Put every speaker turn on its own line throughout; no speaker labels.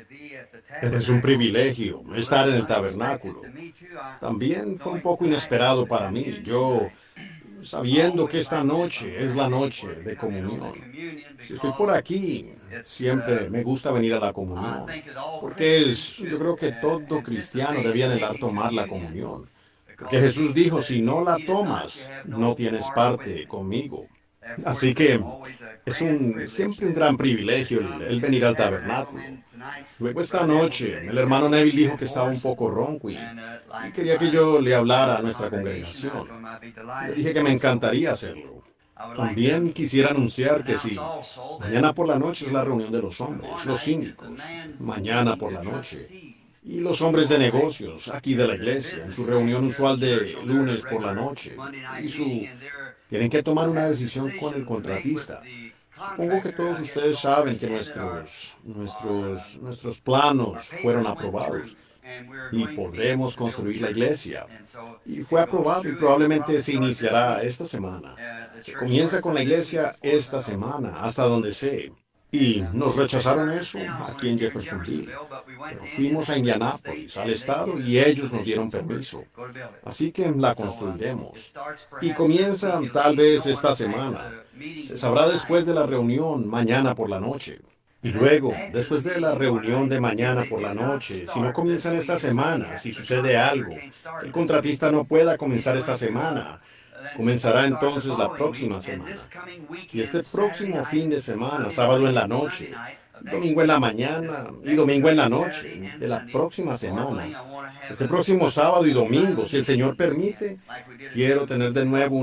Es un privilegio estar en el tabernáculo. También fue un poco inesperado para mí. Yo, sabiendo que esta noche es la noche de comunión, si estoy por aquí, siempre me gusta venir a la comunión, porque yo creo que todo cristiano debía anhelar tomar la comunión, porque Jesús dijo, si no la tomas, no tienes parte conmigo. Así que siempre un gran privilegio el venir al tabernáculo. Luego esta noche, el hermano Neville dijo que estaba un poco ronco y quería que yo le hablara a nuestra congregación. Le dije que me encantaría hacerlo. También quisiera anunciar que si mañana por la noche es la reunión de los hombres, los síndicos, mañana por la noche, y los hombres de negocios aquí de la iglesia, en su reunión usual de lunes por la noche, tienen que tomar una decisión con el contratista. Supongo que todos ustedes saben que nuestros planos fueron aprobados y podremos construir la iglesia. Y fue aprobado y probablemente se iniciará esta semana. Se comienza con la iglesia esta semana, hasta donde sé. Y nos rechazaron eso aquí en Jeffersonville. Pero fuimos a Indianápolis, al estado, y ellos nos dieron permiso. Así que la construiremos. Y comienza tal vez esta semana. Se sabrá después de la reunión mañana por la noche. Y luego, después de la reunión de mañana por la noche, si no comienzan esta semana, si sucede algo, el contratista no pueda comenzar esta semana, comenzará entonces la próxima semana. Y este próximo fin de semana, sábado en la noche, domingo en la mañana y domingo en la noche de la próxima semana, este próximo sábado y domingo, si el Señor permite, quiero tener de nuevo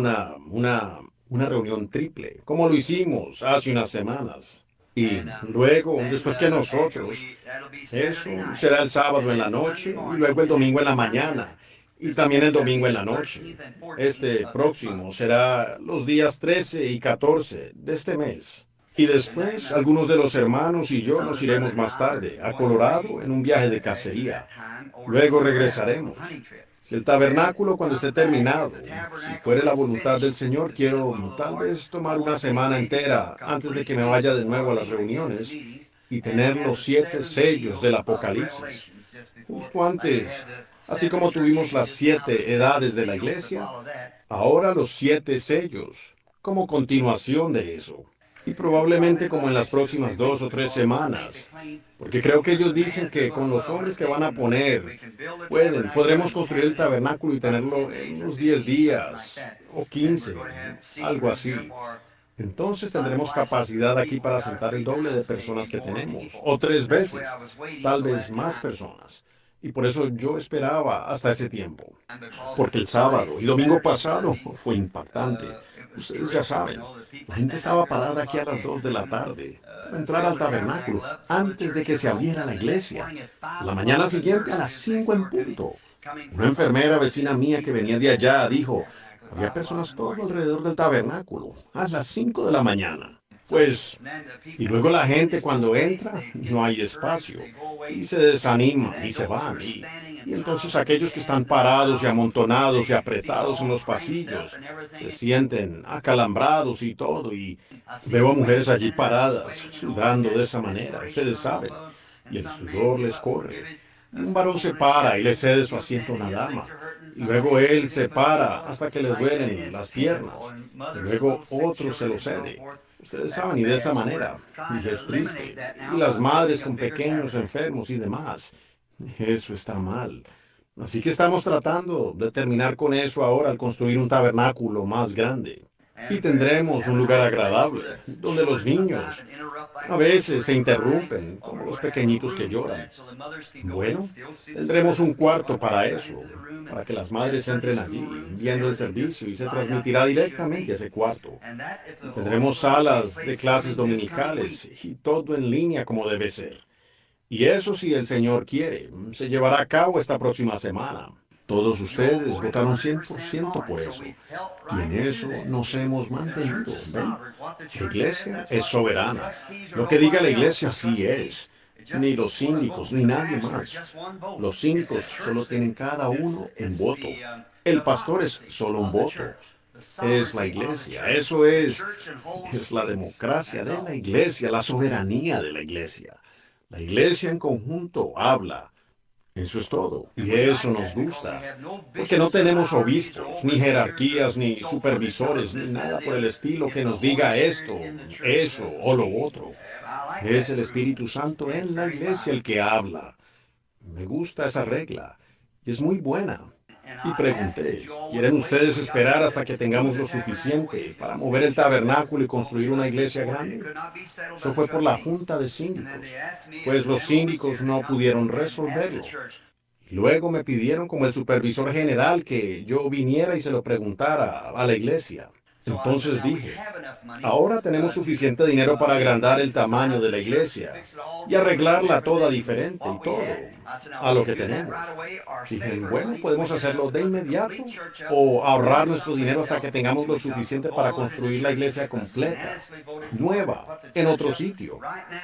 una reunión triple, como lo hicimos hace unas semanas. Y luego, después que nosotros, eso será el sábado en la noche y luego el domingo en la mañana y también el domingo en la noche. Este próximo será los días 13 y 14 de este mes. Y después, algunos de los hermanos y yo nos iremos más tarde a Colorado en un viaje de cacería. Luego regresaremos. Si el tabernáculo cuando esté terminado, si fuere la voluntad del Señor, quiero tal vez tomar una semana entera antes de que me vaya de nuevo a las reuniones y tener los 7 sellos del Apocalipsis. Justo antes, así como tuvimos las 7 edades de la iglesia, ahora los 7 sellos, como continuación de eso. Y probablemente como en las próximas 2 o 3 semanas, porque creo que ellos dicen que con los hombres que van a poner, podremos construir el tabernáculo y tenerlo en unos 10 días o 15, algo así. Entonces tendremos capacidad aquí para sentar el doble de personas que tenemos, o 3 veces, tal vez más personas. Y por eso yo esperaba hasta ese tiempo. Porque el sábado y domingo pasado fue impactante. Ustedes ya saben, la gente estaba parada aquí a las 2 de la tarde para entrar al tabernáculo antes de que se abriera la iglesia. La mañana siguiente a las 5 en punto. Una enfermera vecina mía que venía de allá dijo, había personas todo alrededor del tabernáculo a las 5 de la mañana. Pues, y luego la gente cuando entra, no hay espacio, y se desaniman y se van, y entonces aquellos que están parados y amontonados y apretados en los pasillos, se sienten acalambrados y todo, y veo a mujeres allí paradas, sudando de esa manera, ustedes saben, y el sudor les corre. Y un varón se para y le cede su asiento a una dama. Y luego él se para hasta que le duelen las piernas. Y luego otro se lo cede. Ustedes saben, y de esa manera. Y es triste. Y las madres con pequeños enfermos y demás. Eso está mal. Así que estamos tratando de terminar con eso ahora al construir un tabernáculo más grande. Y tendremos un lugar agradable, donde los niños a veces se interrumpen, como los pequeñitos que lloran. Bueno, tendremos un cuarto para eso, para que las madres entren allí, viendo el servicio, y se transmitirá directamente a ese cuarto. Y tendremos salas de clases dominicales y todo en línea como debe ser. Y eso, si el Señor quiere, se llevará a cabo esta próxima semana. Todos ustedes votaron 100% por eso. Y en eso nos hemos mantenido, ¿ven? La iglesia es soberana. Lo que diga la iglesia así es. Ni los síndicos, ni nadie más. Los síndicos solo tienen cada uno un voto. El pastor es solo un voto. Es la iglesia. Eso es la democracia de la iglesia, la soberanía de la iglesia. La iglesia en conjunto habla. Eso es todo. Y eso nos gusta. Porque no tenemos obispos, ni jerarquías, ni supervisores, ni nada por el estilo que nos diga esto, eso o lo otro. Es el Espíritu Santo en la iglesia el que habla. Me gusta esa regla. Y es muy buena. Y pregunté, ¿quieren ustedes esperar hasta que tengamos lo suficiente para mover el tabernáculo y construir una iglesia grande? Eso fue por la junta de síndicos, pues los síndicos no pudieron resolverlo. Y luego me pidieron como el supervisor general que yo viniera y se lo preguntara a la iglesia. Entonces dije, ahora tenemos suficiente dinero para agrandar el tamaño de la iglesia y arreglarla toda diferente y todo a lo que tenemos. Dije, bueno, podemos hacerlo de inmediato o ahorrar nuestro dinero hasta que tengamos lo suficiente para construir la iglesia completa, nueva, en otro sitio.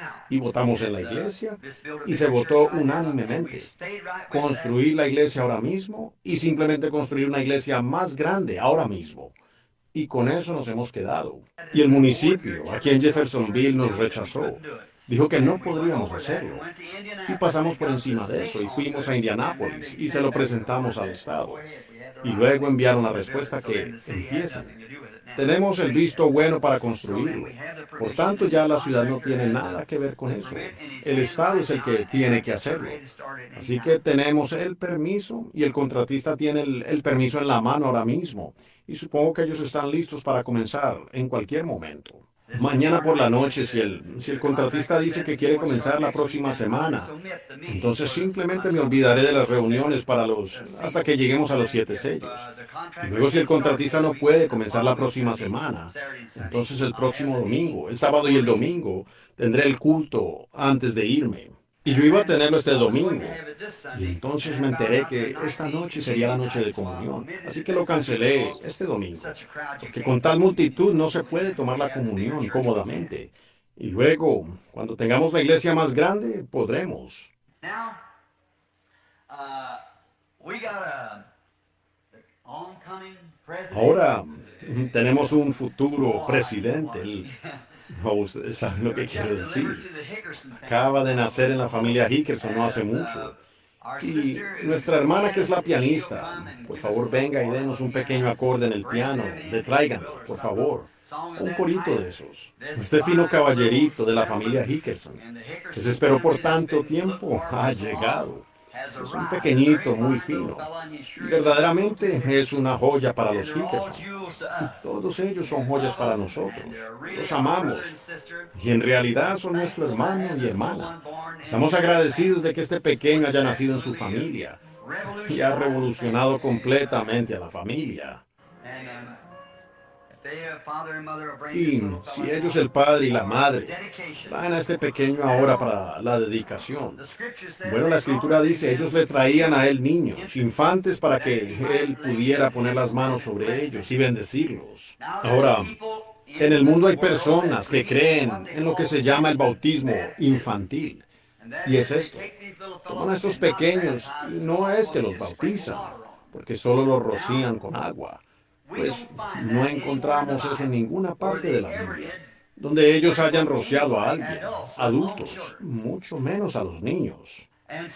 Y votamos en la iglesia y se votó unánimemente. Construir la iglesia ahora mismo y simplemente construir una iglesia más grande ahora mismo. Y con eso nos hemos quedado. Y el municipio, aquí en Jeffersonville, nos rechazó. Dijo que no podríamos hacerlo. Y pasamos por encima de eso y fuimos a Indianápolis y se lo presentamos al Estado. Y luego enviaron la respuesta que empiecen. Tenemos el visto bueno para construirlo. Por tanto, ya la ciudad no tiene nada que ver con eso. El Estado es el que tiene que hacerlo. Así que tenemos el permiso y el contratista tiene el permiso en la mano ahora mismo. Y supongo que ellos están listos para comenzar en cualquier momento. Mañana por la noche, si el contratista dice que quiere comenzar la próxima semana, entonces simplemente me olvidaré de las reuniones hasta que lleguemos a los 7 sellos. Y luego si el contratista no puede comenzar la próxima semana, entonces el próximo domingo, el sábado y el domingo, tendré el culto antes de irme. Y yo iba a tenerlo este domingo. Y entonces me enteré que esta noche sería la noche de comunión. Así que lo cancelé este domingo. Porque con tal multitud no se puede tomar la comunión cómodamente. Y luego, cuando tengamos la iglesia más grande, podremos. Ahora tenemos un futuro presidente. No, ustedes saben lo que quiero decir. Acaba de nacer en la familia Hickerson no hace mucho. Y nuestra hermana, que es la pianista, por favor venga y denos un pequeño acorde en el piano. Tráiganlo, por favor. Un corito de esos. Este fino caballerito de la familia Hickerson, que se esperó por tanto tiempo, ha llegado. Es un pequeñito muy fino. Y verdaderamente es una joya para los Hickerson. Y todos ellos son joyas para nosotros. Los amamos. Y en realidad son nuestro hermano y hermana. Estamos agradecidos de que este pequeño haya nacido en su familia. Y ha revolucionado completamente a la familia. Y si ellos, el padre y la madre, traen a este pequeño ahora para la dedicación. Bueno, la escritura dice, ellos le traían a él niños, infantes, para que él pudiera poner las manos sobre ellos y bendecirlos. Ahora, en el mundo hay personas que creen en lo que se llama el bautismo infantil. Y es esto. Toman a estos pequeños y no es que los bautizan, porque solo los rocían con agua. Pues no encontramos eso en ninguna parte de la Biblia, donde ellos hayan rociado a alguien, adultos, mucho menos a los niños.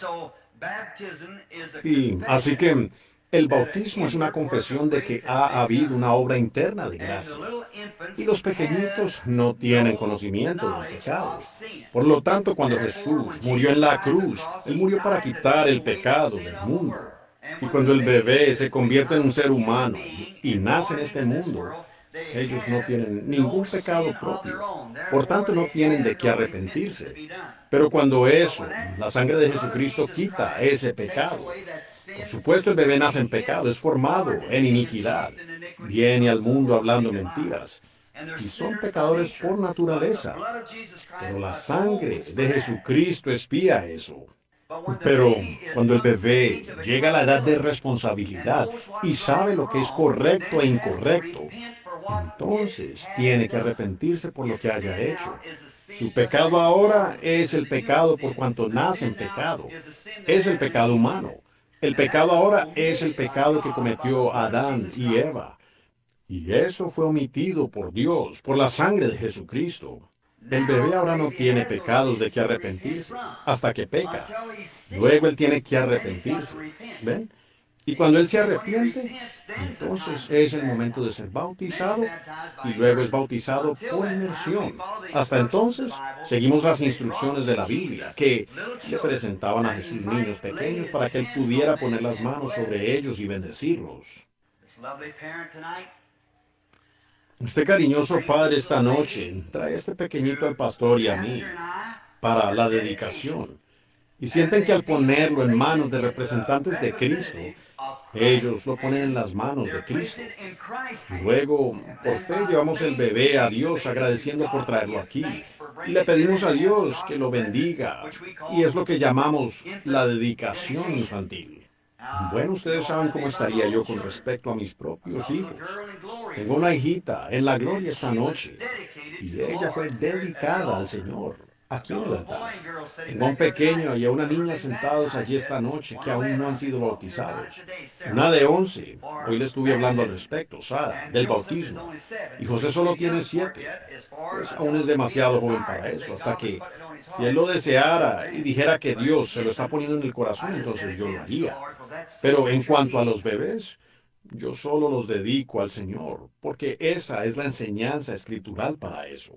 Y así que el bautismo es una confesión de que ha habido una obra interna de gracia. Y los pequeñitos no tienen conocimiento del pecado. Por lo tanto, cuando Jesús murió en la cruz, Él murió para quitar el pecado del mundo. Y cuando el bebé se convierte en un ser humano y nace en este mundo, ellos no tienen ningún pecado propio. Por tanto, no tienen de qué arrepentirse. Pero cuando la sangre de Jesucristo quita ese pecado, por supuesto el bebé nace en pecado, es formado en iniquidad, viene al mundo hablando mentiras. Y son pecadores por naturaleza. Pero la sangre de Jesucristo expía eso. Pero cuando el bebé llega a la edad de responsabilidad y sabe lo que es correcto e incorrecto, entonces tiene que arrepentirse por lo que haya hecho. Su pecado ahora es el pecado por cuanto nace en pecado. Es el pecado humano. El pecado ahora es el pecado que cometió Adán y Eva. Y eso fue omitido por Dios, por la sangre de Jesucristo. El bebé ahora no tiene pecados de que arrepentirse hasta que peca. Luego él tiene que arrepentirse. ¿Ven? Y cuando él se arrepiente, entonces es el momento de ser bautizado y luego es bautizado por inmersión. Hasta entonces, seguimos las instrucciones de la Biblia que le presentaban a Jesús niños pequeños para que él pudiera poner las manos sobre ellos y bendecirlos. Este cariñoso padre esta noche trae a este pequeñito al pastor y a mí para la dedicación. Y sienten que al ponerlo en manos de representantes de Cristo, ellos lo ponen en las manos de Cristo. Luego, por fe, llevamos el bebé a Dios agradeciendo por traerlo aquí. Y le pedimos a Dios que lo bendiga. Y es lo que llamamos la dedicación infantil. Bueno, ustedes saben cómo estaría yo con respecto a mis propios hijos. Tengo una hijita en la gloria esta noche y ella fue dedicada al Señor aquí en el altar. Tengo a un pequeño y a una niña sentados allí esta noche que aún no han sido bautizados. Una de 11. Hoy le estuve hablando al respecto, Sara, del bautismo. Y José solo tiene 7. Pues aún es demasiado joven para eso, hasta que si él lo deseara y dijera que Dios se lo está poniendo en el corazón, entonces yo lo haría. Pero en cuanto a los bebés, yo solo los dedico al Señor, porque esa es la enseñanza escritural para eso.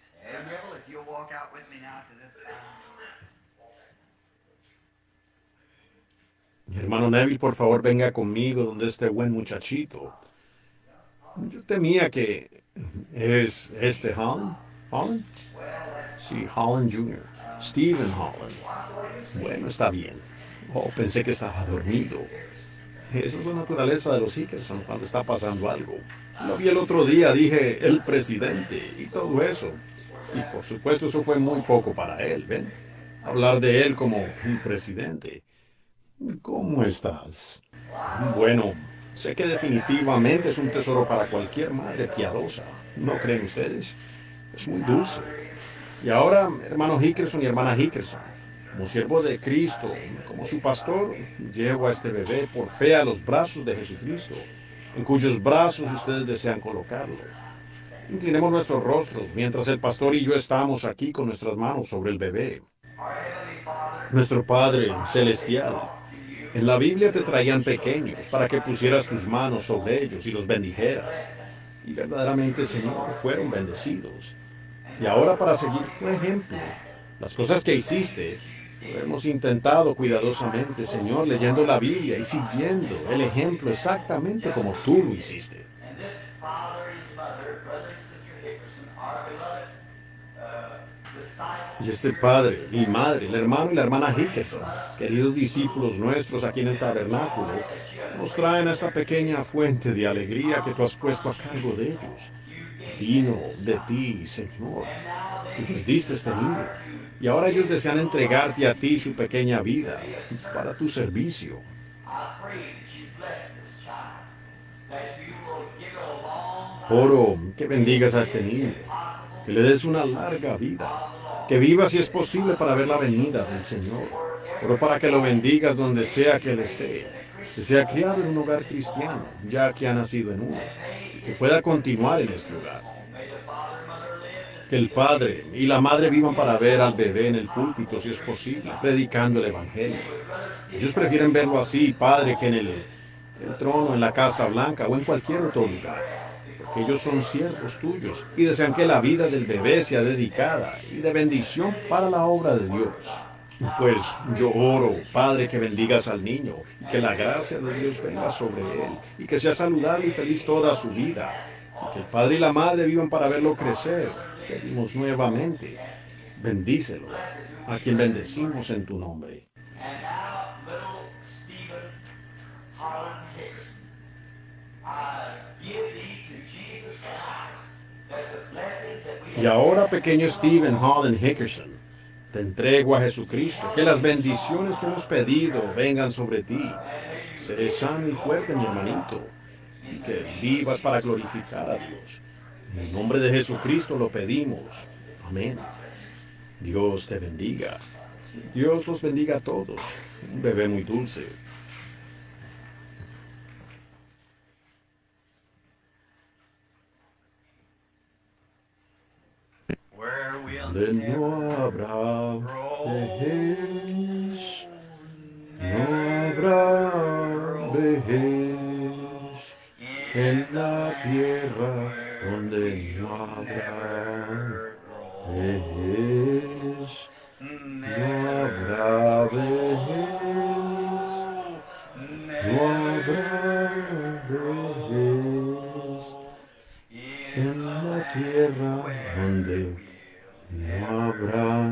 Mi hermano Neville, por favor, venga conmigo donde este buen muchachito. Yo temía que... ¿Es este Holland? ¿Holland? Sí, Holland Jr. Stephen Holland. Bueno, está bien. Oh, pensé que estaba dormido. Esa es la naturaleza de los Hickerson cuando está pasando algo. Lo vi el otro día, dije, el presidente y todo eso. Y por supuesto eso fue muy poco para él, ¿ven? Hablar de él como un presidente. ¿Cómo estás? Bueno, sé que definitivamente es un tesoro para cualquier madre piadosa. ¿No creen ustedes? Es muy dulce. Y ahora, hermano Hickerson y hermana Hickerson, como siervo de Cristo, como su pastor, llevo a este bebé por fe a los brazos de Jesucristo, en cuyos brazos ustedes desean colocarlo. Inclinemos nuestros rostros mientras el pastor y yo estamos aquí con nuestras manos sobre el bebé. Nuestro Padre Celestial, en la Biblia te traían pequeños para que pusieras tus manos sobre ellos y los bendijeras. Y verdaderamente, Señor, fueron bendecidos. Y ahora para seguir tu ejemplo, las cosas que hiciste, lo hemos intentado cuidadosamente, Señor, leyendo la Biblia y siguiendo el ejemplo exactamente como tú lo hiciste. Y este padre y madre, el hermano y la hermana Hickerson, queridos discípulos nuestros aquí en el tabernáculo, nos traen a esta pequeña fuente de alegría que tú has puesto a cargo de ellos. Vino de ti, Señor. Y les diste este niño. Y ahora ellos desean entregarte a ti su pequeña vida para tu servicio. Oro que bendigas a este niño, que le des una larga vida, que viva si es posible para ver la venida del Señor. Oro para que lo bendigas donde sea que él esté, que sea criado en un hogar cristiano, ya que ha nacido en uno, y que pueda continuar en este hogar. Que el padre y la madre vivan para ver al bebé en el púlpito, si es posible, predicando el Evangelio. Ellos prefieren verlo así, padre, que en el trono, en la Casa Blanca o en cualquier otro lugar, porque ellos son siervos tuyos y desean que la vida del bebé sea dedicada y de bendición para la obra de Dios. Pues yo oro, Padre, que bendigas al niño y que la gracia de Dios venga sobre él y que sea saludable y feliz toda su vida y que el padre y la madre vivan para verlo crecer. Pedimos nuevamente, bendícelo, a quien bendecimos en tu nombre. Y ahora, pequeño Stephen Holland Hickerson, te entrego a Jesucristo, que las bendiciones que hemos pedido vengan sobre ti. Sé sano y fuerte, mi hermanito, y que vivas para glorificar a Dios. En el nombre de Jesucristo lo pedimos. Amén. Dios te bendiga. Dios los bendiga a todos. Un bebé muy dulce. donde no habrá vejez, no habrá vejez, en la tierra donde no habrá vejez, no habrá vejez, no habrá vejez, en la tierra donde no habrá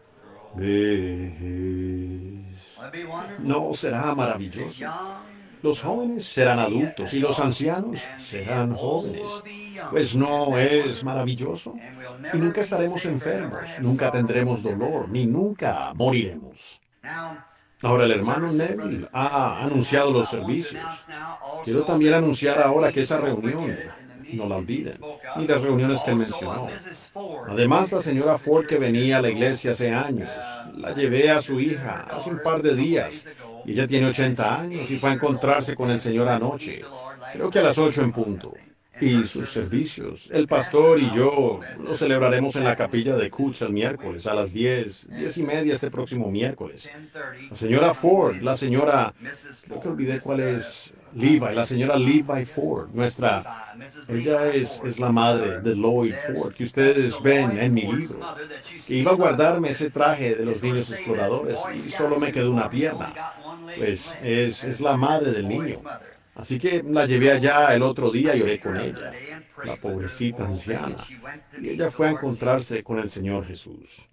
vejez. ¿No será maravilloso? Los jóvenes serán adultos y los ancianos serán jóvenes. Pues no es maravilloso. Y nunca estaremos enfermos, nunca tendremos dolor, ni nunca moriremos. Ahora el hermano Neville ha anunciado los servicios. Quiero también anunciar ahora que esa reunión, no la olviden, ni las reuniones que él mencionó. Además, la señora Ford que venía a la iglesia hace años, la llevé a su hija hace un par de días, y ella tiene 80 años y fue a encontrarse con el Señor anoche, creo que a las 8 en punto. Y sus servicios, el pastor y yo los celebraremos en la capilla de Coots el miércoles a las 10:30 este próximo miércoles. La señora Ford, la señora, creo que olvidé cuál es, Levi, la señora Levi Ford, ella es la madre de Lloyd Ford, que ustedes ven en mi libro, que iba a guardarme ese traje de los niños exploradores y solo me quedó una pierna. Pues es la madre del niño. Así que la llevé allá el otro día y oré con ella, la pobrecita anciana, y ella fue a encontrarse con el Señor Jesús.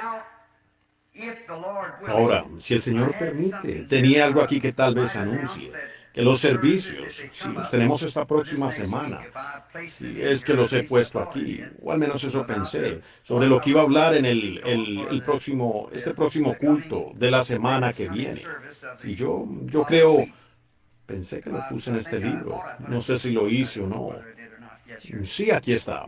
Ahora, si el Señor permite, tenía algo aquí que tal vez anuncie, que los servicios, si los tenemos esta próxima semana, si es que los he puesto aquí, o al menos eso pensé, sobre lo que iba a hablar en este próximo culto de la semana que viene. Si yo creo... Pensé que lo puse en este libro. No sé si lo hice o no. Sí, aquí está.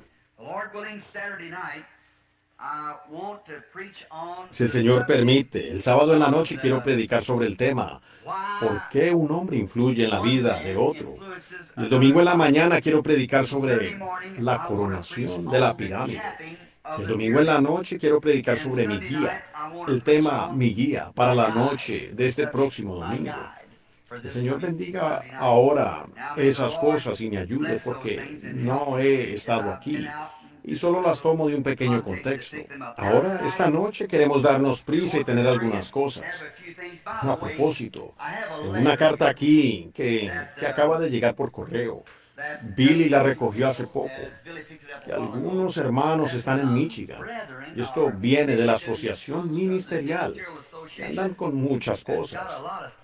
Si el Señor permite, el sábado en la noche quiero predicar sobre el tema ¿por qué un hombre influye en la vida de otro? Y el domingo en la mañana quiero predicar sobre la coronación de la pirámide. El domingo en la noche quiero predicar sobre mi guía. El tema mi guía para la noche de este próximo domingo. El Señor bendiga ahora esas cosas y me ayude porque no he estado aquí y solo las tomo de un pequeño contexto. Ahora, esta noche queremos darnos prisa y tener algunas cosas. A propósito, en una carta aquí que acaba de llegar por correo, Billy la recogió hace poco, que algunos hermanos están en Michigan, y esto viene de la asociación ministerial, que andan con muchas cosas.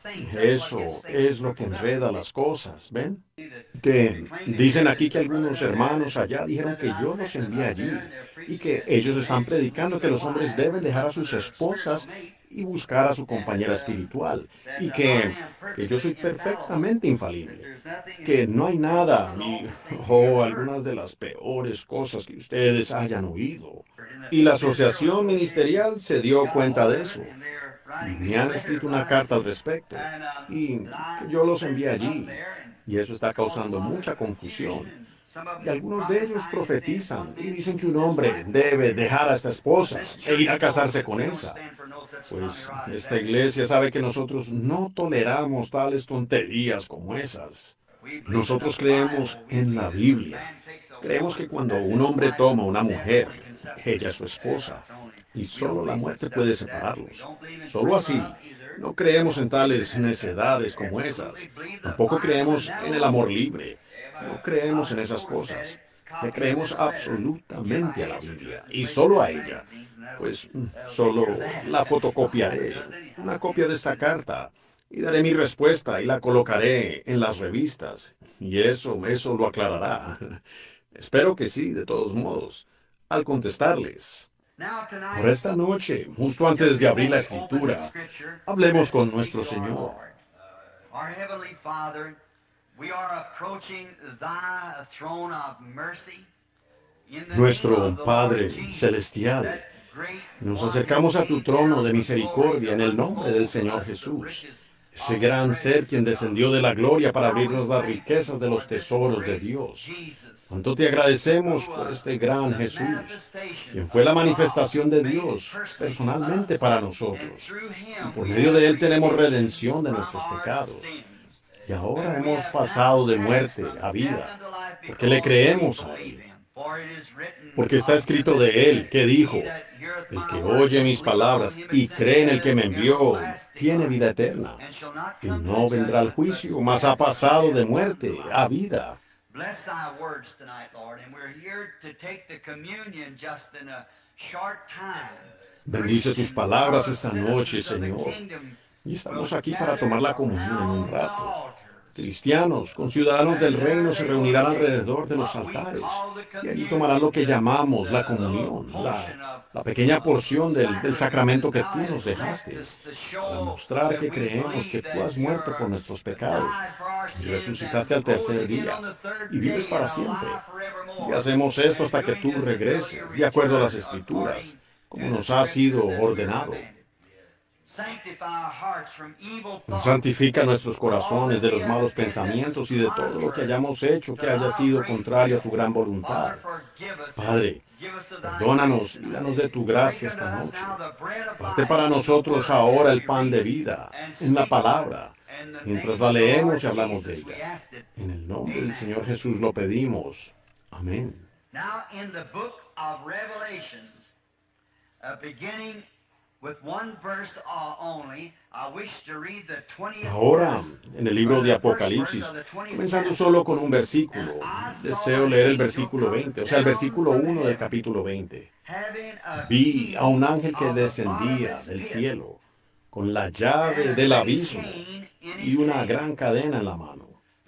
Eso es lo que enreda las cosas, ¿ven? Que dicen aquí que algunos hermanos allá dijeron que yo los envié allí, y que ellos están predicando que los hombres deben dejar a sus esposas y buscar a su compañera espiritual, y que yo soy perfectamente infalible, que no hay nada, algunas de las peores cosas que ustedes hayan oído. Y la asociación ministerial se dio cuenta de eso, y me han escrito una carta al respecto, y que yo los envié allí, y eso está causando mucha confusión. Y algunos de ellos profetizan y dicen que un hombre debe dejar a esta esposa e ir a casarse con esa. Pues esta iglesia sabe que nosotros no toleramos tales tonterías como esas. Nosotros creemos en la Biblia. Creemos que cuando un hombre toma a una mujer, ella es su esposa, y solo la muerte puede separarlos. Solo así. No creemos en tales necedades como esas. Tampoco creemos en el amor libre. No creemos en esas cosas. Le creemos absolutamente a la Biblia, y solo a ella. Pues solo la fotocopiaré, una copia de esta carta, y daré mi respuesta y la colocaré en las revistas. Y eso lo aclarará. Espero que sí, de todos modos, al contestarles. Por esta noche, justo antes de abrir la escritura, hablemos con nuestro Señor. Nuestro Padre Celestial, nos acercamos a tu trono de misericordia en el nombre del Señor Jesús, ese gran ser quien descendió de la gloria para abrirnos las riquezas de los tesoros de Dios. Cuánto te agradecemos por este gran Jesús, quien fue la manifestación de Dios personalmente para nosotros. Y por medio de él tenemos redención de nuestros pecados. Y ahora hemos pasado de muerte a vida, porque le creemos a él. Porque está escrito de él, que dijo: el que oye mis palabras y cree en el que me envió, tiene vida eterna. Y no vendrá al juicio, mas ha pasado de muerte a vida.
Bless thy words tonight, Lord, and we're here to take the communion just in a short time.
Bendice tus palabras esta noche, Señor. Y estamos aquí para tomar la comunión en un rato. Cristianos, conciudadanos del reino, se reunirán alrededor de los altares y allí tomarán lo que llamamos la comunión, la pequeña porción del sacramento que tú nos dejaste, para mostrar que creemos que tú has muerto por nuestros pecados y resucitaste al tercer día y vives para siempre. Y hacemos esto hasta que tú regreses, de acuerdo a las Escrituras, como nos ha sido ordenado. Santifica nuestros corazones de los malos pensamientos y de todo lo que hayamos hecho que haya sido contrario a tu gran voluntad. Padre, perdónanos y danos de tu gracia esta noche. Parte para nosotros ahora el pan de vida, en la palabra, mientras la leemos y hablamos de ella. En el nombre del Señor Jesús lo pedimos. Amén. Ahora, en el libro de Apocalipsis, comenzando solo con un versículo, deseo leer el versículo 20, o sea, el versículo 1 del capítulo 20. Vi a un ángel que descendía del cielo, con la llave del abismo y una gran cadena en la mano.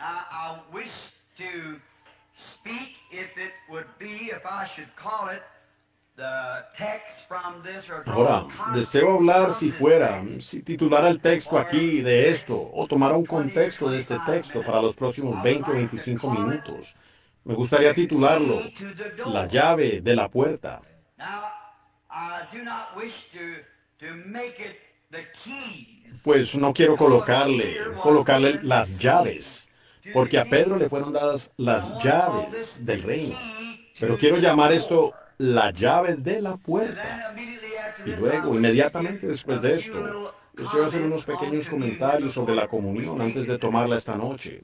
Ahora, deseo hablar si titulara el texto aquí de esto, o tomara un contexto de este texto para los próximos 20 o 25 minutos. Me gustaría titularlo La llave de la puerta. Pues no quiero colocarle las llaves, porque a Pedro le fueron dadas las llaves del reino. Pero quiero llamar esto la llave de la puerta. Y luego, inmediatamente después de esto, deseo hacer unos pequeños comentarios sobre la comunión antes de tomarla esta noche.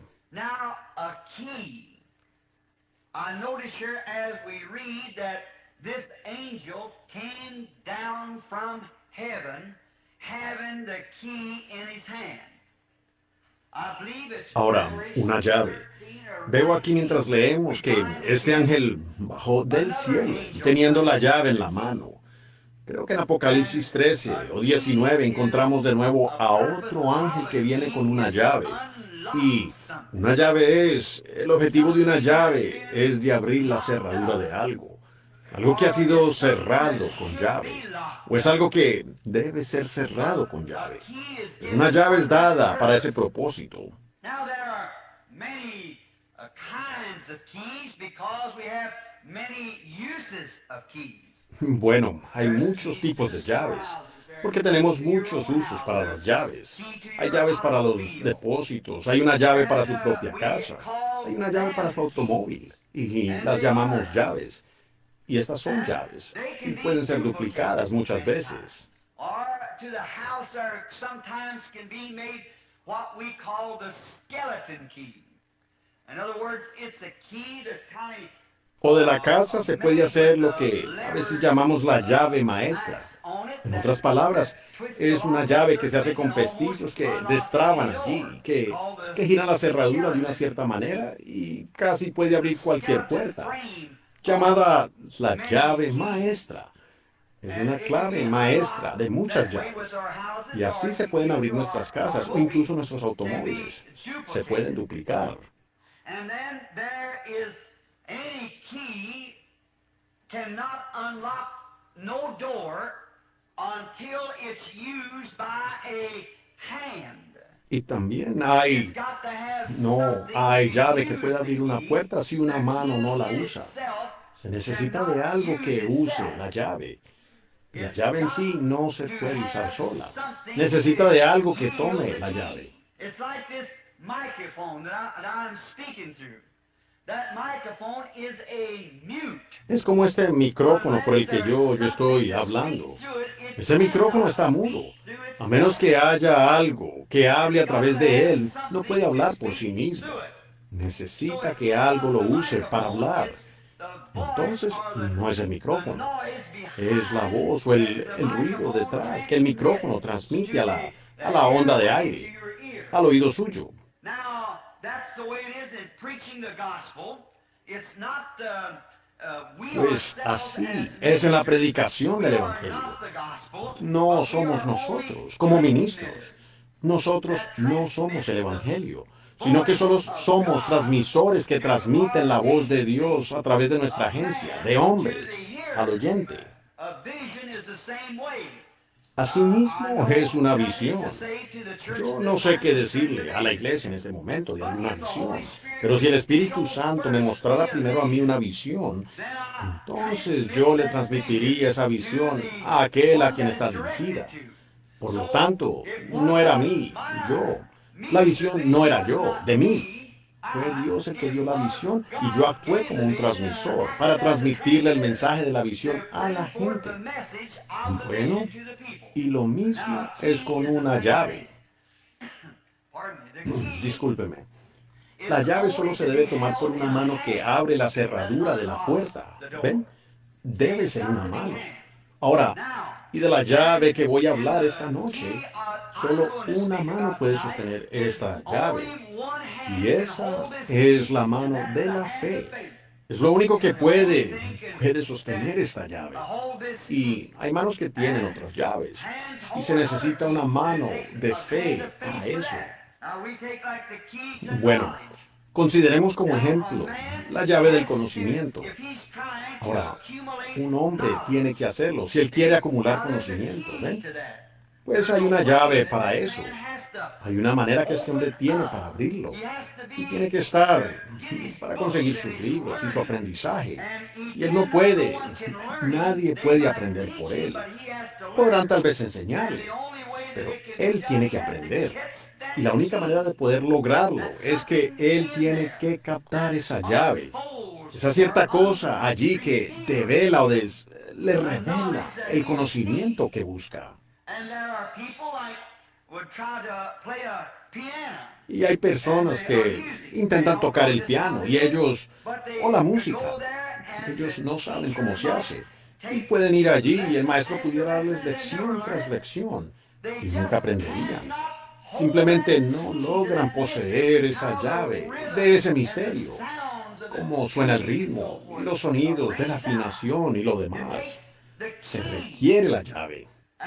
Ahora, una llave. Veo aquí mientras leemos que este ángel bajó del cielo, teniendo la llave en la mano. Creo que en Apocalipsis 13 o 19 encontramos de nuevo a otro ángel que viene con una llave. Y una llave el objetivo de una llave es de abrir la cerradura de algo. Algo que ha sido cerrado con llave. O es algo que debe ser cerrado con llave. Pero una llave es dada para ese propósito. Bueno, hay muchos tipos de llaves, porque tenemos muchos usos para las llaves. Hay llaves para los depósitos, hay una llave para su propia casa, hay una llave para su automóvil, y las llamamos llaves. Y estas son llaves, y pueden ser duplicadas muchas veces. O de la casa se puede hacer lo que a veces llamamos la llave maestra. En otras palabras, es una llave que se hace con pestillos que destraban allí, que giran la cerradura de una cierta manera y casi puede abrir cualquier puerta. Llamada la llave maestra. Es una clave maestra de muchas llaves. Y así se pueden abrir nuestras casas o incluso nuestros automóviles. Se pueden duplicar.
Any key cannot unlock no door until it's used by a hand.
Y también hay llave que puede abrir una puerta si una mano no la usa. Se necesita de algo que use la llave. La llave en sí no se puede usar sola. Necesita de algo que tome la llave.
It's like this microphone that I'm speaking through. That microphone is a mute.
Es como este micrófono por el que yo estoy hablando. Ese micrófono está mudo. A menos que haya algo que hable a través de él, no puede hablar por sí mismo. Necesita que algo lo use para hablar. Entonces, no es el micrófono. Es la voz o el ruido detrás que el micrófono transmite a la onda de aire, al oído suyo.
Now, that's the way it is in preaching the gospel. It's not we
Pues
ourselves
así
as
es en la predicación del
we are
Evangelio.
not the gospel,
No
but we
somos
are
nosotros,
only
como
the
ministros. Nosotros no somos el Evangelio, sino que solo somos transmisores que transmiten la voz de Dios a través de nuestra agencia, de hombres, al oyente.
A vision is the same way.
Asimismo es una visión. Yo no sé qué decirle a la iglesia en este momento de alguna visión, pero si el Espíritu Santo me mostrara primero a mí una visión, entonces yo le transmitiría esa visión a aquel a quien está dirigida. Por lo tanto, no era mí, yo. La visión no era yo, de mí. Fue Dios el que dio la visión y yo actué como un transmisor para transmitirle el mensaje de la visión a la gente. Bueno, y lo mismo es con una llave. Discúlpeme. La llave solo se debe tomar por una mano que abre la cerradura de la puerta. ¿Ven? Debe ser una mano. Ahora, y de la llave que voy a hablar esta noche, solo una mano puede sostener esta llave. Y esa es la mano de la fe. Es lo único que puede sostener esta llave. Y hay manos que tienen otras llaves. Y se necesita una mano de fe para eso. Bueno, consideremos como ejemplo la llave del conocimiento. Ahora, un hombre tiene que hacerlo si él quiere acumular conocimiento, ¿ven? Pues hay una llave para eso. Hay una manera que este hombre tiene para abrirlo. Y tiene que estar para conseguir sus libros y su aprendizaje. Y él no puede, nadie puede aprender por él. Podrán tal vez enseñarle, pero él tiene que aprender. Y la única manera de poder lograrlo es que él tiene que captar esa llave. Esa cierta cosa allí que devela o le revela el conocimiento que busca. Y hay personas que intentan tocar el piano y o la música, ellos no saben cómo se hace. Y pueden ir allí y el maestro pudiera darles lección tras lección y nunca aprenderían. Simplemente no logran poseer esa llave de ese misterio, cómo suena el ritmo y los sonidos de la afinación y lo demás. Se requiere la llave.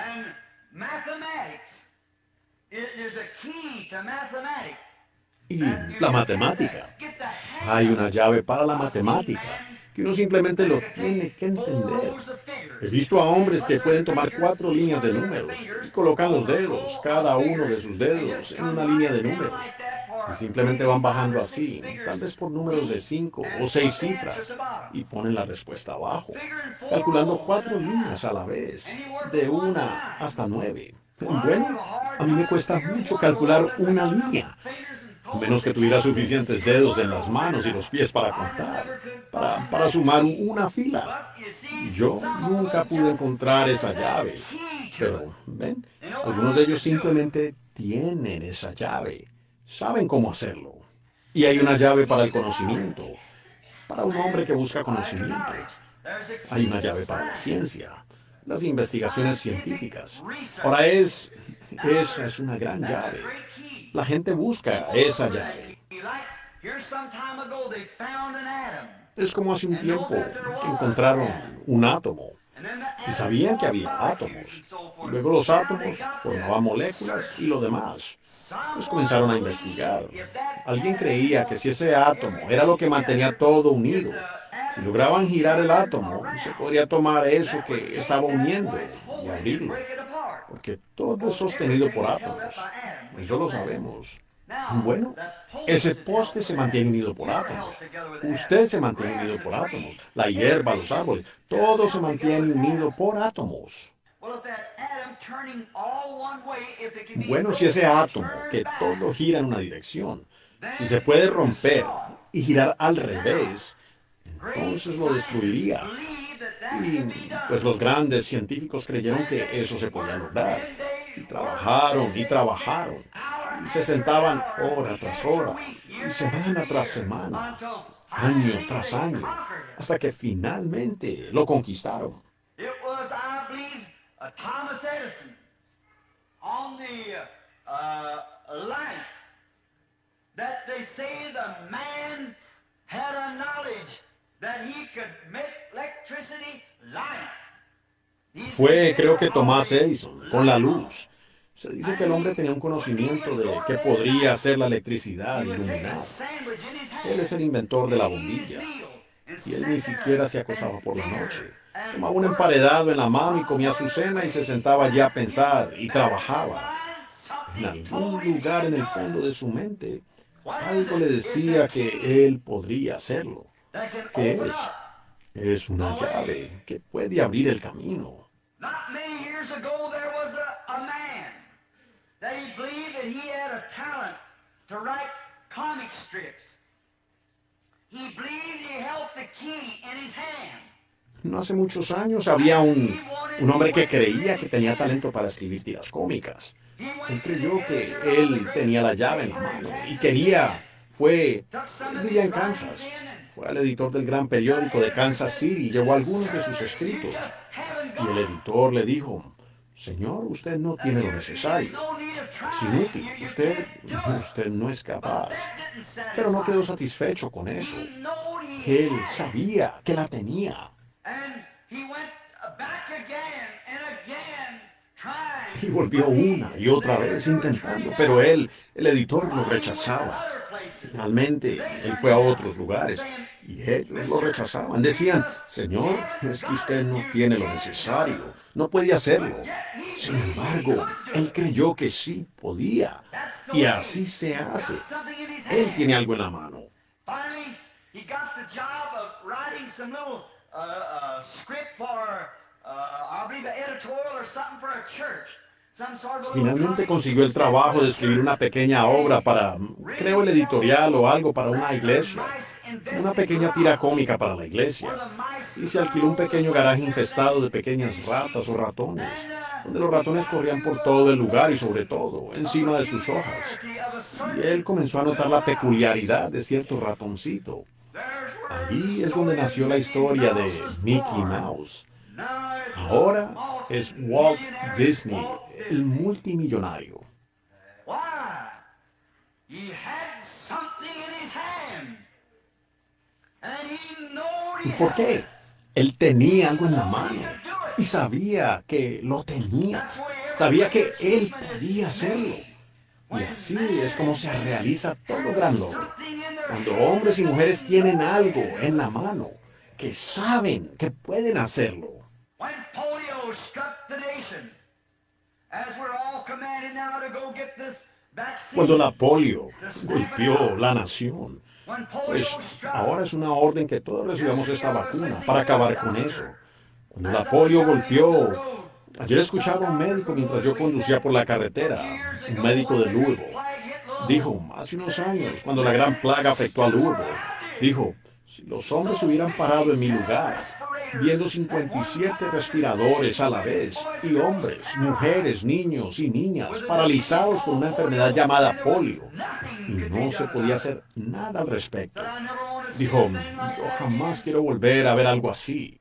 Y la matemática. Hay una llave para la matemática que uno simplemente lo tiene que entender. He visto a hombres que pueden tomar 4 líneas de números y colocan los dedos, cada uno de sus dedos, en una línea de números. Y simplemente van bajando así, tal vez por números de 5 o 6 cifras, y ponen la respuesta abajo, calculando 4 líneas a la vez, de 1 hasta 9. Bueno, a mí me cuesta mucho calcular una línea, a menos que tuviera suficientes dedos en las manos y los pies para contar, para sumar una fila. Yo nunca pude encontrar esa llave, pero, ¿ven? Algunos de ellos simplemente tienen esa llave, saben cómo hacerlo. Y hay una llave para el conocimiento, para un hombre que busca conocimiento. Hay una llave para la ciencia, las investigaciones científicas. Ahora esa es una gran llave. La gente busca esa llave. Es como hace un tiempo que encontraron un átomo y sabían que había átomos. Y luego los átomos formaban moléculas y lo demás. Pues comenzaron a investigar. Alguien creía que si ese átomo era lo que mantenía todo unido, si lograban girar el átomo, se podría tomar eso que estaba uniendo y abrirlo. Porque todo es sostenido por átomos. Eso lo sabemos. Bueno, Ese poste se mantiene unido por átomos. Usted se mantiene unido por átomos. La hierba, los árboles, todo se mantiene unido por átomos. Bueno, si ese átomo, que todo gira en una dirección, si se puede romper y girar al revés, entonces lo destruiría. Y pues los grandes científicos creyeron que eso se podía lograr. Y trabajaron y trabajaron. Y se sentaban hora tras hora, y semana tras semana, año tras año, hasta que finalmente lo conquistaron.
Thomas Edison on the light that they say the man had a knowledge that he could make electricity light.
Fue, creo que Tomás Edison, con la luz. Se dice que el hombre tenía un conocimiento de que podría hacer la electricidad iluminar. Él es el inventor de la bombilla. Y él ni siquiera se acostaba por la noche. Tomaba un emparedado en la mano y comía su cena y se sentaba allí a pensar y trabajaba. En algún lugar en el fondo de su mente, algo le decía que él podría hacerlo. ¿Qué es? Es una llave que puede abrir el camino.
Not many years ago there was a man that he believed that he had a talent to write comic strips. He believed he held the key in his hand.
No hace muchos años había un hombre que creía que tenía talento para escribir tiras cómicas. Él creyó que él tenía la llave en la mano y él vivía en Kansas. Fue al editor del gran periódico de Kansas City y llevó algunos de sus escritos. Y el editor le dijo, señor, usted no tiene lo necesario. Es inútil. Usted no es capaz. Pero no quedó satisfecho con eso. Él sabía que la tenía. Y volvió una y otra vez intentando, pero el editor lo rechazaba. Finalmente, él fue a otros lugares y ellos lo rechazaban. Decían, señor, es que usted no tiene lo necesario, no puede hacerlo. Sin embargo, él creyó que sí podía. Y así se hace. Él tiene algo en la mano. Finalmente consiguió el trabajo de escribir una pequeña obra para, creo, el editorial o algo para una iglesia. Una pequeña tira cómica para la iglesia. Y se alquiló un pequeño garaje infestado de pequeñas ratas o ratones, donde los ratones corrían por todo el lugar y sobre todo, encima de sus hojas. Y él comenzó a notar la peculiaridad de cierto ratoncito. Ahí es donde nació la historia de Mickey Mouse. Ahora es Walt Disney, el multimillonario. ¿Y por qué? Él tenía algo en la mano y sabía que lo tenía. Sabía que él podía hacerlo. Y así es como se realiza todo gran logro. Cuando hombres y mujeres tienen algo en la mano, que saben que pueden hacerlo. Cuando la polio golpeó la nación, pues ahora es una orden que todos recibamos esta vacuna para acabar con eso. Cuando la polio golpeó, ayer escuchaba a un médico mientras yo conducía por la carretera, un médico de Louisville. Dijo, hace unos años, cuando la gran plaga afectó a Louisville, dijo, si los hombres hubieran parado en mi lugar, viendo 57 respiradores a la vez, y hombres, mujeres, niños y niñas paralizados con una enfermedad llamada polio, y no se podía hacer nada al respecto. Dijo, yo jamás quiero volver a ver algo así.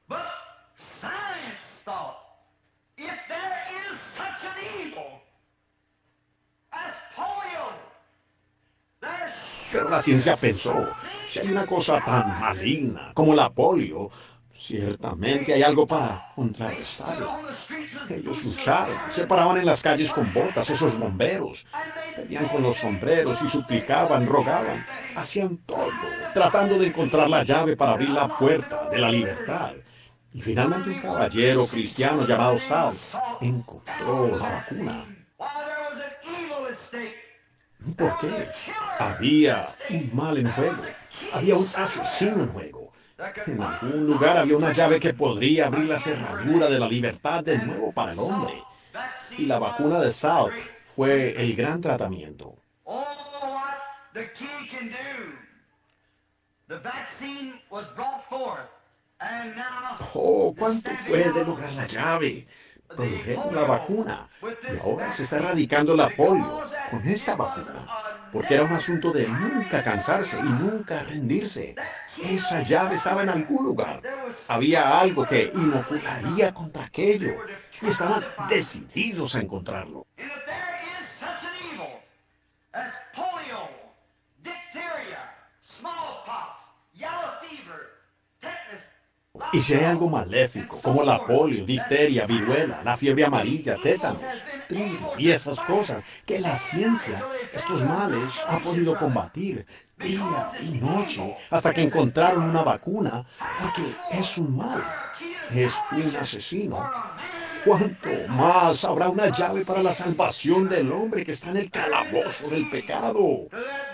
Pero la ciencia pensó, si hay una cosa tan maligna como la polio, ciertamente hay algo para contrarrestarlo. Ellos lucharon, se paraban en las calles con botas, esos bomberos. Pedían con los sombreros y suplicaban, rogaban. Hacían todo, tratando de encontrar la llave para abrir la puerta de la libertad. Y finalmente un caballero cristiano llamado Salk encontró la vacuna. ¿Por qué? Había un mal en juego. Había un asesino en juego. En algún lugar había una llave que podría abrir la cerradura de la libertad de nuevo para el hombre. Y la vacuna de Salk fue el gran tratamiento.
Oh, what the key can do. The vaccine was brought forth, and now
Oh,
they're
cuánto
stamping
puede
out
lograr la llave.
the
Produjeron la
polio
vacuna
with
y
this
ahora se está
vaccine
erradicando la polio
because that
con esta
it was
vacuna.
a
Porque era un
never
asunto de nunca
tiring
cansarse y
program.
nunca rendirse.
That key
Esa
was
llave estaba en
somewhere.
algún lugar.
There was
Había
something
algo que
put a violation
inocularía
on.
contra
They
aquello
were
y
determined
estaban
to find it.
decididos a encontrarlo.
And if there is such an evil as polio, diphtheria, smallpox, yellow fever, tetanus,
Y si hay algo maléfico, como la polio, difteria, viruela, la fiebre amarilla, tétanos, trismo y esas cosas que la ciencia, estos males, ha podido combatir día y noche hasta que encontraron una vacuna, porque es un mal, es un asesino. ¿Cuánto más habrá una llave para la salvación del hombre que está en el calabozo del pecado?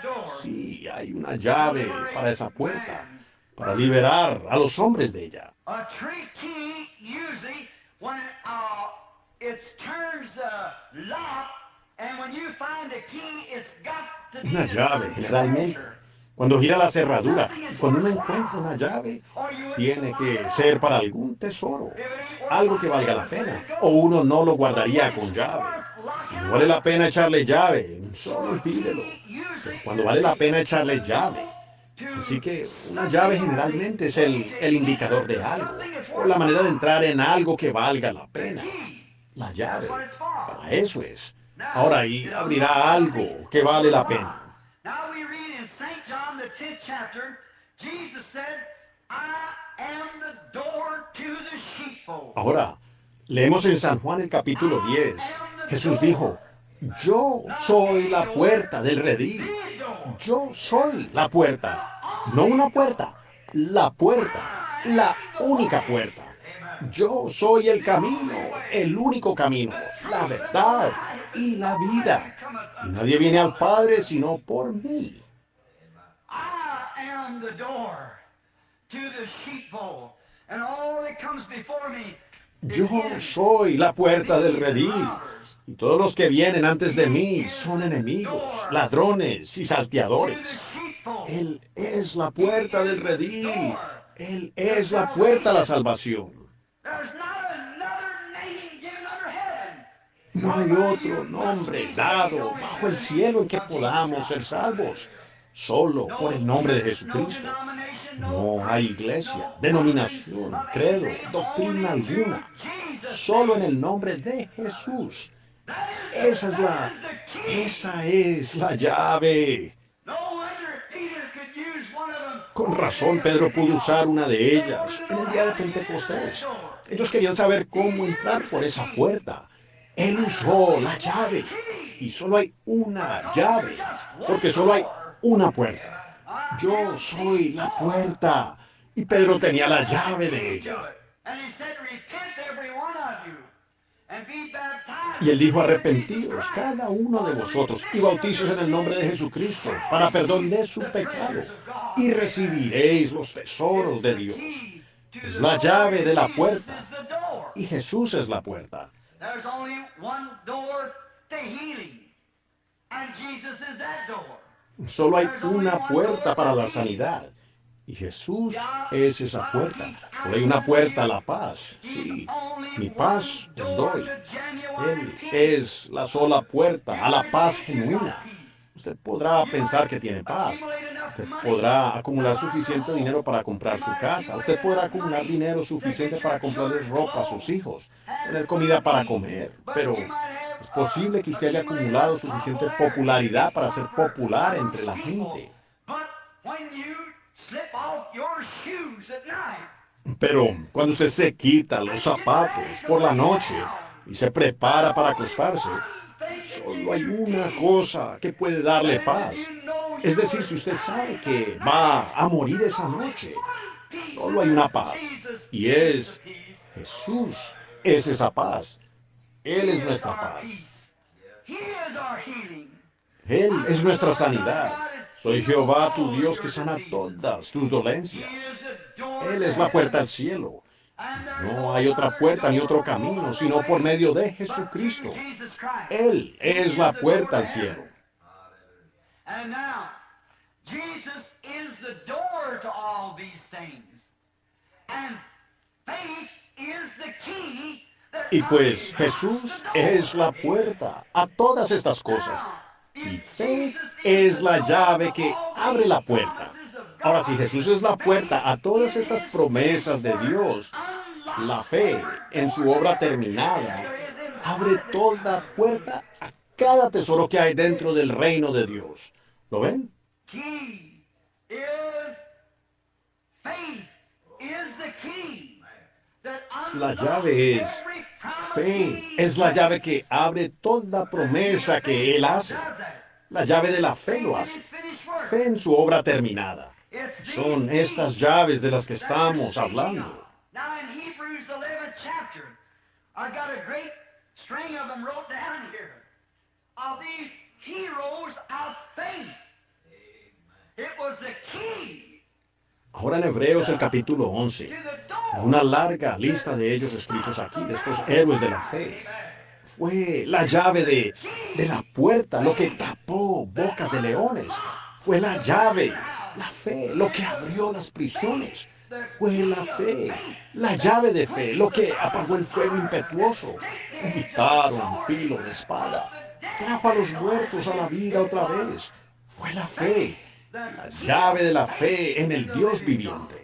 Sí, hay una llave para esa puerta, para liberar a los hombres de ella.
a tree key usually when it turns lock, and when you find the key, it's got to be
Una
in
llave,
some
generalmente.
treasure.
Cuando gira la cerradura, y cuando uno encuentra una llave,
Or you
tiene que ser para algún tesoro,
if it ain't worth
algo que valga la pena, o uno no lo guardaría con llave. Si no vale la pena echarle llave, solo olvídelo. Pero cuando vale la pena echarle llave. Así que una llave generalmente es el indicador de algo, o la manera de entrar en algo que valga la pena. La llave, para eso es. Ahora ahí abrirá algo que vale la pena.
Now we read in St. John, the 10th chapter, Jesus said, I am the door to the sheepfold.
Ahora, leemos en San Juan el capítulo 10. Jesús dijo, yo soy la puerta del redil.
The door.
Yo soy la puerta. No una puerta, la puerta, la única puerta. Yo soy el camino, el único camino, la verdad y la vida. Y nadie viene al Padre sino por mí.
I am the door to the sheepfold. And all that comes before me is
Yo
enemy.
soy la puerta del redil. Y todos los que vienen antes de mí son enemigos, ladrones y salteadores. Él es la puerta del redil. Él es la puerta a la salvación.
There's not another name given under heaven.
No hay otro nombre dado bajo el cielo en que podamos ser salvos, solo por el nombre de Jesucristo. No hay iglesia, denominación, credo, doctrina alguna, solo en el nombre de Jesús. Esa es la llave.
No wonder Peter could use one of them.
Con razón Pedro pudo usar una de ellas en el día de Pentecostés. Ellos querían saber cómo entrar por esa puerta. Él usó la llave. Y solo hay una llave, porque solo hay una puerta. Yo soy la puerta. Y Pedro tenía la llave de ella.
And he said, repent every one of you and be baptized.
Y él dijo, arrepentíos cada uno de vosotros y bautizaos en el nombre de Jesucristo para perdón de su pecado y recibiréis los tesoros de Dios. Es la llave de la puerta y Jesús es la puerta.
There's only one door to healing, and Jesus is that door.
Solo hay una puerta para la sanidad y Jesús es esa puerta. Solo hay una puerta a la paz. Sí, mi paz os doy. Él es la sola puerta a la paz genuina. Usted podrá pensar que tiene paz. Usted podrá acumular suficiente dinero para comprar su casa. Usted podrá acumular dinero suficiente para comprarles ropa a sus hijos, tener comida para comer. Pero es posible que usted haya acumulado suficiente popularidad para ser popular entre la gente.
But when you slip off your shoes at night,
Pero cuando usted se quita los zapatos por la noche y se prepara para acostarse, solo hay una cosa que puede darle paz. Es decir, si usted sabe que va a morir esa noche, solo hay una paz. Y es Jesús, es esa paz. Él es nuestra paz.
He is our healing.
Él es nuestra sanidad. Soy Jehová tu Dios que sana todas tus dolencias. Él es la puerta al cielo. No hay otra puerta ni otro camino, sino por medio de Jesucristo. Él es la puerta al cielo. Y pues Jesús es la puerta a todas estas cosas. Y fe es la llave que abre la puerta. Ahora, si Jesús es la puerta a todas estas promesas de Dios, la fe en su obra terminada abre toda puerta a cada tesoro que hay dentro del reino de Dios. ¿Lo ven? La llave es fe. Es la llave que abre toda promesa que Él hace. La llave de la fe lo hace. Fe en su obra terminada. Son estas llaves de las que estamos hablando. Ahora en Hebreos el capítulo 11, una larga lista de ellos escritos aquí, de estos héroes de la fe. Fue la llave de la puerta, lo que tapó bocas de leones. Fue la llave, la fe, lo que abrió las prisiones. Fue la fe, la llave de fe, lo que apagó el fuego impetuoso. Evitaron filo de espada. Trajo a los muertos a la vida otra vez. Fue la fe, la llave de la fe en el Dios viviente.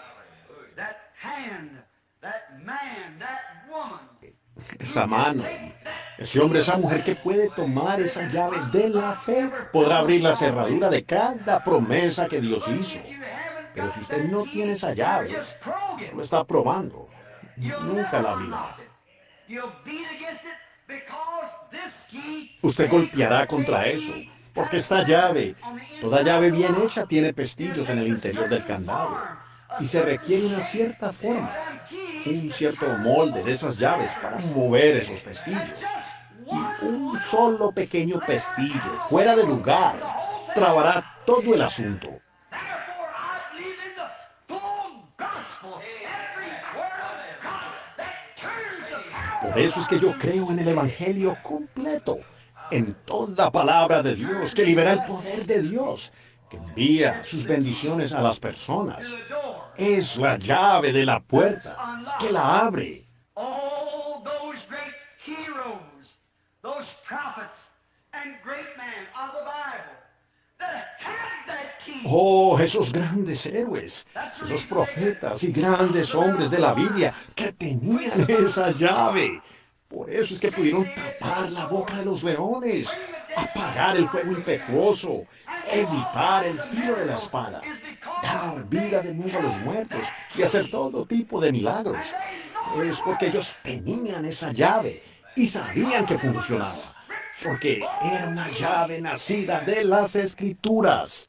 Esa mano, ese hombre, esa mujer que puede tomar esa llave de la fe, podrá abrir la cerradura de cada promesa que Dios hizo. Pero si usted no tiene esa llave, solo está probando. Nunca la abrirá. Usted golpeará contra eso, porque esta llave, toda llave bien hecha, tiene pestillos en el interior del candado. Y se requiere una cierta forma, un cierto molde de esas llaves para mover esos pestillos. Y un solo pequeño pestillo fuera de lugar trabará todo el asunto. Por eso es que yo creo en el Evangelio completo, en toda palabra de Dios, que libera el poder de Dios, que envía sus bendiciones a las personas. Es la llave de la puerta que la abre. Oh, esos grandes héroes, esos profetas y grandes hombres de la Biblia que tenían esa llave. Por eso es que pudieron tapar la boca de los leones, apagar el fuego impetuoso, evitar el filo de la espada, dar vida de nuevo a los muertos y hacer todo tipo de milagros. Es porque ellos tenían esa llave y sabían que funcionaba, porque era una llave nacida de las Escrituras.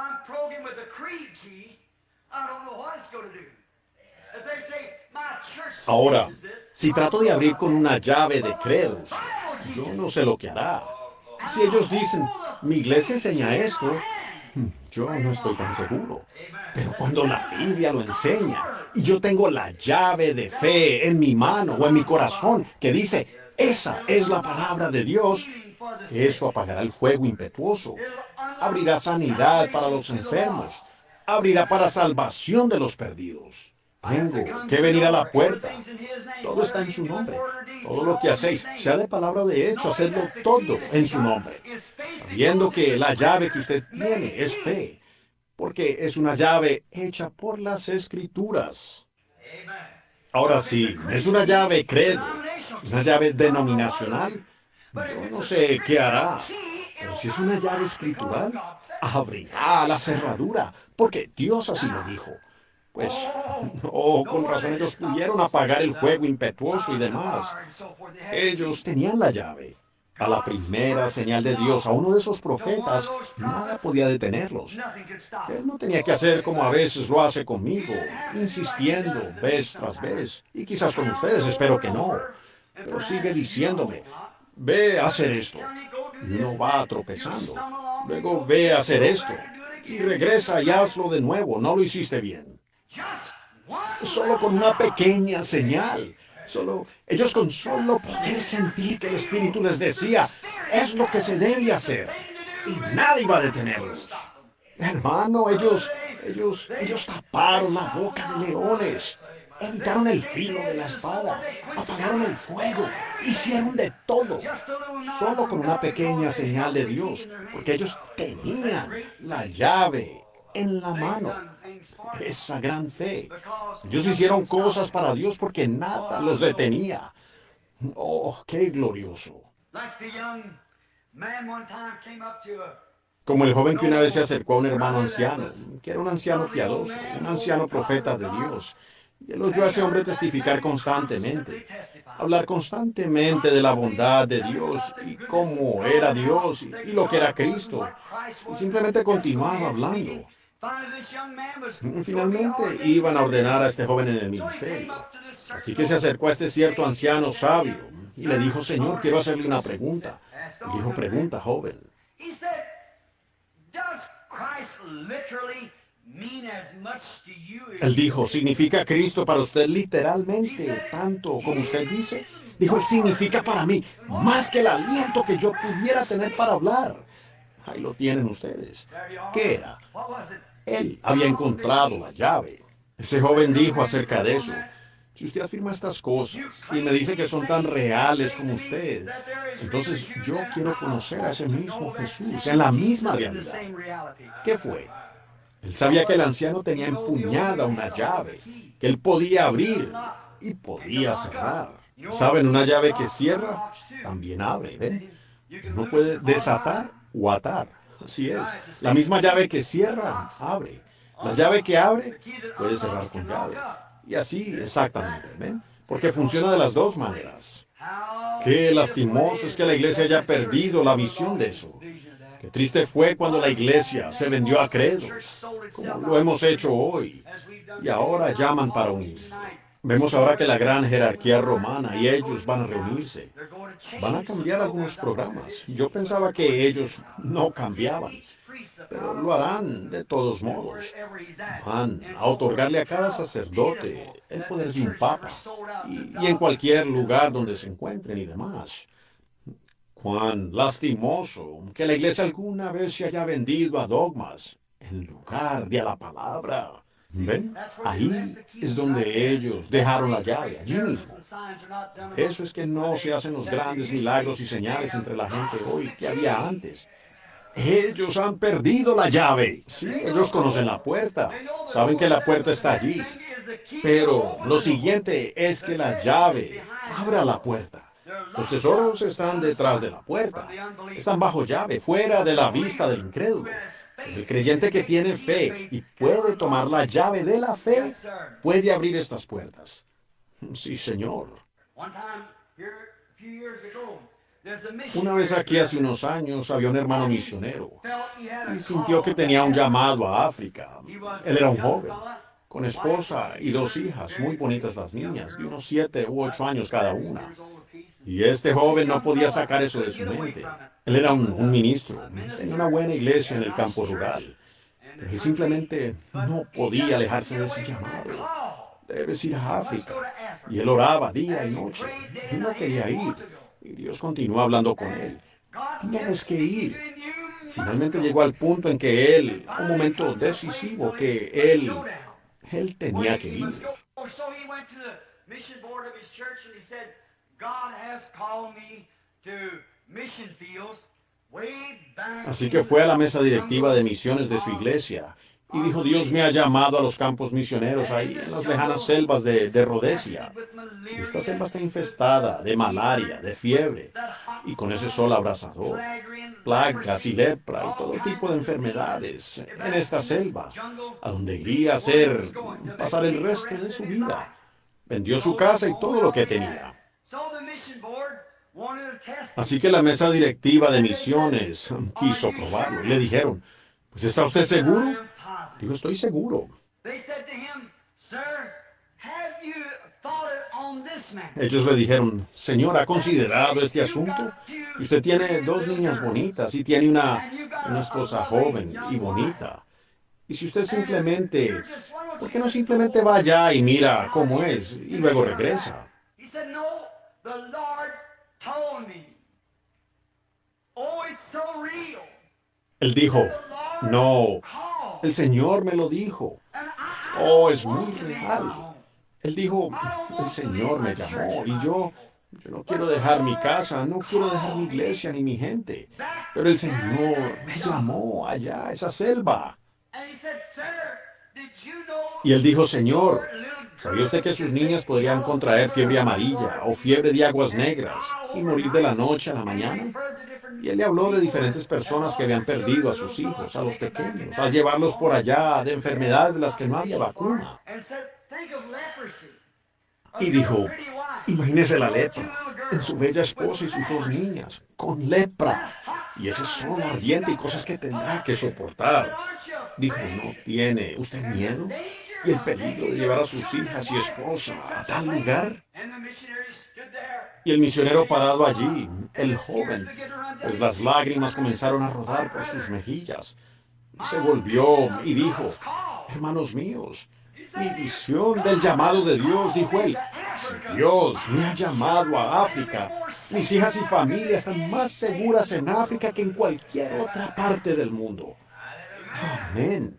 Ahora, si trato de abrir con una llave de credos, yo no sé lo que hará. Si ellos dicen, mi iglesia enseña esto, yo no estoy tan seguro. Pero cuando la Biblia lo enseña y yo tengo la llave de fe en mi mano o en mi corazón que dice, esa es la palabra de Dios, eso apagará el fuego impetuoso, abrirá sanidad para los enfermos, abrirá para salvación de los perdidos. Tengo que venir a la puerta. Todo está en su nombre. Todo lo que hacéis, sea de palabra o de hecho, hacedlo todo en su nombre. Sabiendo que la llave que usted tiene es fe, porque es una llave hecha por las Escrituras. Ahora sí, es una llave credo, una llave denominacional. Yo no sé qué hará, pero si es una llave escritural, abrirá la cerradura, porque Dios así lo dijo. Pues, con razón ellos pudieron apagar el fuego impetuoso y demás. Ellos tenían la llave. A la primera señal de Dios, a uno de esos profetas, nada podía detenerlos. Él no tenía que hacer como a veces lo hace conmigo, insistiendo vez tras vez. Y quizás con ustedes, espero que no. Pero sigue diciéndome, ve a hacer esto. y uno va tropezando. Luego ve a hacer esto y regresa y hazlo de nuevo. No lo hiciste bien. Solo con una pequeña señal. Ellos con solo poder sentir que el Espíritu les decía, es lo que se debe hacer. Y nada iba a detenerlos. Hermano, ellos taparon la boca de leones, evitaron el filo de la espada, apagaron el fuego, hicieron de todo, solo con una pequeña señal de Dios, porque ellos tenían la llave en la mano, esa gran fe. Ellos hicieron cosas para Dios porque nada los detenía. Oh, qué glorioso. Como el joven que una vez se acercó a un hermano anciano, que era un anciano piadoso, un anciano profeta de Dios, y él oyó a ese hombre testificar constantemente, hablar constantemente de la bondad de Dios y cómo era Dios y lo que era Cristo, y simplemente continuaba hablando. Finalmente iban a ordenar a este joven en el ministerio, así que se acercó a este cierto anciano sabio y le dijo, Señor, quiero hacerle una pregunta. Y dijo, pregunta, joven. Él dijo, ¿significa Cristo para usted literalmente tanto como usted dice? Dijo, él significa para mí más que el aliento que yo pudiera tener para hablar. Ahí lo tienen ustedes. ¿Qué era? Él había encontrado la llave. Ese joven dijo acerca de eso, si usted afirma estas cosas y me dice que son tan reales como usted, entonces yo quiero conocer a ese mismo Jesús en la misma realidad. ¿Qué fue? Él sabía que el anciano tenía empuñada una llave, que él podía abrir y podía cerrar. ¿Saben? Una llave que cierra también abre, ¿ven? Uno puede desatar o atar. Así es. La misma llave que cierra, abre. La llave que abre, puede cerrar con llave. Y así exactamente, ¿ven? Porque funciona de las dos maneras. Qué lastimoso es que la iglesia haya perdido la visión de eso. Qué triste fue cuando la iglesia se vendió a credos, como lo hemos hecho hoy, y ahora llaman para unirse. Vemos ahora que la gran jerarquía romana y ellos van a reunirse. Van a cambiar algunos programas. Yo pensaba que ellos no cambiaban, pero lo harán de todos modos. Van a otorgarle a cada sacerdote el poder de un papa y en cualquier lugar donde se encuentren y demás. Cuán lastimoso que la iglesia alguna vez se haya vendido a dogmas en lugar de a la palabra. ¿Ven? Ahí es donde ellos dejaron la llave, allí mismo. Eso es que no se hacen los grandes milagros y señales entre la gente hoy que había antes. Ellos han perdido la llave. Sí, ellos conocen la puerta. Saben que la puerta está allí. Pero lo siguiente es que la llave abra la puerta. Los tesoros están detrás de la puerta. Están bajo llave, fuera de la vista del incrédulo. El creyente que tiene fe y puede tomar la llave de la fe, puede abrir estas puertas. Sí, Señor. Una vez aquí hace unos años había un hermano misionero y sintió que tenía un llamado a África. Él era un joven, con esposa y dos hijas, muy bonitas las niñas, de unos 7 u 8 años cada una. Y este joven no podía sacar eso de su mente. Él era un ministro, tenía una buena iglesia en el campo rural, pero él simplemente no podía alejarse de ese llamado. Debes ir a África. Y él oraba día y noche. Él no quería ir. Y Dios continuó hablando con él. Tienes que ir. Finalmente llegó al punto en que él, un momento decisivo, que él tenía que ir. Así que fue a la mesa directiva de misiones de su iglesia y dijo, Dios me ha llamado a los campos misioneros ahí en las lejanas selvas de Rhodesia. Esta selva está infestada de malaria, de fiebre, y con ese sol abrasador, plagas y lepra y todo tipo de enfermedades en esta selva, a donde iría a pasar el resto de su vida. Vendió su casa y todo lo que tenía. Así que la mesa directiva de misiones quiso probarlo y le dijeron, pues ¿está usted seguro? Dijo, estoy seguro. Ellos le dijeron, Señor, ¿ha considerado este asunto? Usted tiene dos niñas bonitas y tiene una esposa joven y bonita. Y si usted simplemente, ¿por qué no simplemente va allá y mira cómo es y luego regresa? Él dijo, no, el Señor me lo dijo. Oh, es muy real. Él dijo, el Señor me llamó y yo no quiero dejar mi casa, no quiero dejar mi iglesia ni mi gente. Pero el Señor me llamó allá a esa selva. Y él dijo, Señor, ¿sabía usted que sus niñas podrían contraer fiebre amarilla o fiebre de aguas negras y morir de la noche a la mañana? Y él le habló de diferentes personas que habían perdido a sus hijos, a los pequeños, al llevarlos por allá de enfermedades de las que no había vacuna. Y dijo, imagínese la lepra en su bella esposa y sus dos niñas, con lepra, y ese sol ardiente y cosas que tendrá que soportar. Dijo, ¿no tiene usted miedo? ¿Y el peligro de llevar a sus hijas y esposa a tal lugar? Y el misionero parado allí, el joven, pues las lágrimas comenzaron a rodar por sus mejillas. Y se volvió y dijo, hermanos míos, mi visión del llamado de Dios, dijo él, si Dios me ha llamado a África, mis hijas y familia están más seguras en África que en cualquier otra parte del mundo. Amén.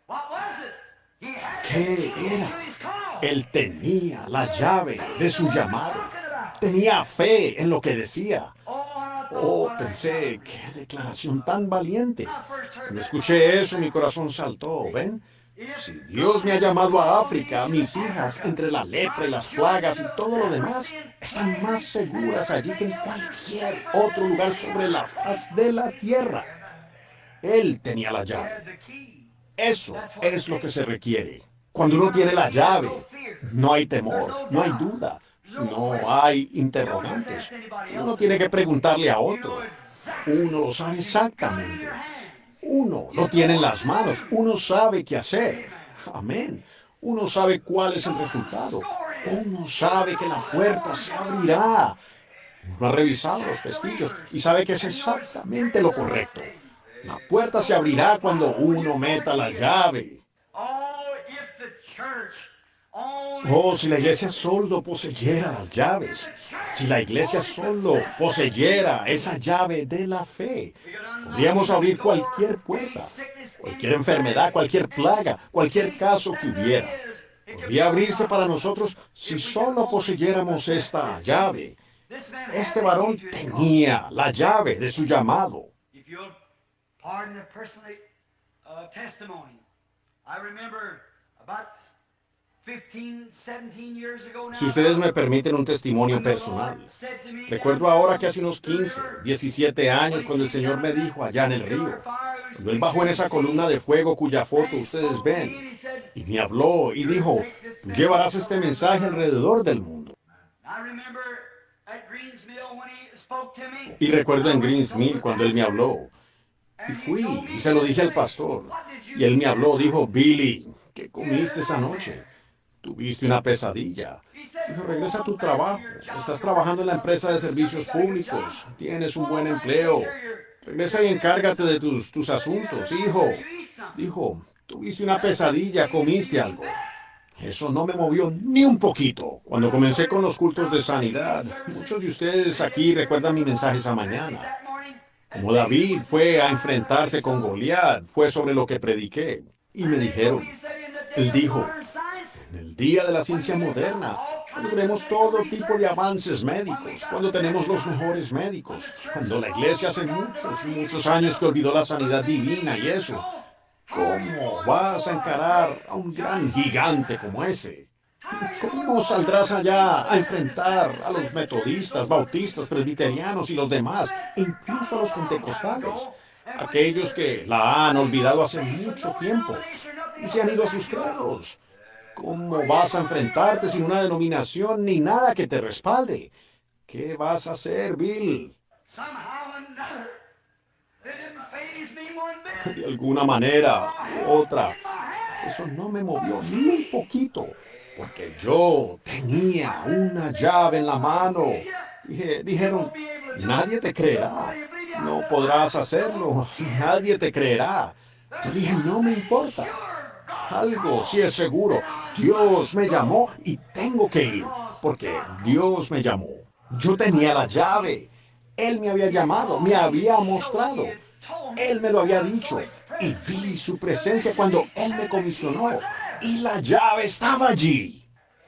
¿Qué era? Él tenía la llave de su llamado. Tenía fe en lo que decía. Oh, pensé, qué declaración tan valiente. Cuando escuché eso, mi corazón saltó, ¿ven? Si Dios me ha llamado a África, mis hijas, entre la lepra y las plagas y todo lo demás, están más seguras allí que en cualquier otro lugar sobre la faz de la tierra. Él tenía la llave. Eso es lo que se requiere. Cuando uno tiene la llave, no hay temor, no hay duda, no hay interrogantes. Uno no tiene que preguntarle a otro. Uno lo sabe exactamente. Uno lo tiene en las manos. Uno sabe qué hacer. Amén. Uno sabe cuál es el resultado. Uno sabe que la puerta se abrirá. Uno ha revisado los pestillos y sabe que es exactamente lo correcto. La puerta se abrirá cuando uno meta la llave. Oh, si la iglesia solo poseyera las llaves, si la iglesia solo poseyera esa llave de la fe, podríamos abrir cualquier puerta, cualquier enfermedad, cualquier plaga, cualquier caso que hubiera. Podría abrirse para nosotros si solo poseyéramos esta llave. Este varón tenía la llave de su llamado. Si ustedes me permiten un testimonio personal, recuerdo ahora que hace unos 15, 17 años cuando el Señor me dijo allá en el río, cuando Él bajó en esa columna de fuego cuya foto ustedes ven, y me habló y dijo, tú llevarás este mensaje alrededor del mundo. Y recuerdo en Greens Mill cuando Él me habló, y fui y se lo dije al pastor, y él me habló, dijo, Billy, ¿qué comiste esa noche? Tuviste una pesadilla. Dijo, regresa a tu trabajo. Estás trabajando en la empresa de servicios públicos. Tienes un buen empleo. Regresa y encárgate de tus asuntos, hijo. Dijo, tuviste una pesadilla, comiste algo. Eso no me movió ni un poquito. Cuando comencé con los cultos de sanidad, muchos de ustedes aquí recuerdan mi mensaje esa mañana. Como David fue a enfrentarse con Goliat, fue sobre lo que prediqué. Y me dijeron, él dijo, en el día de la ciencia moderna, cuando tenemos todo tipo de avances médicos, cuando tenemos los mejores médicos, cuando la iglesia hace muchos años que olvidó la sanidad divina y eso, ¿cómo vas a encarar a un gran gigante como ese? ¿Cómo saldrás allá a enfrentar a los metodistas, bautistas, presbiterianos y los demás, incluso a los pentecostales, aquellos que la han olvidado hace mucho tiempo y se han ido a sus credos? ¿Cómo vas a enfrentarte sin una denominación ni nada que te respalde? ¿Qué vas a hacer, Bill? De alguna manera u otra, eso no me movió ni un poquito. porque yo tenía una llave en la mano. Dijeron, nadie te creerá, no podrás hacerlo, nadie te creerá. Yo dije, no me importa. Algo sí es seguro, Dios me llamó y tengo que ir, porque Dios me llamó. Yo tenía la llave. Él me había llamado, me había mostrado. Él me lo había dicho y vi su presencia cuando Él me comisionó y la llave estaba allí.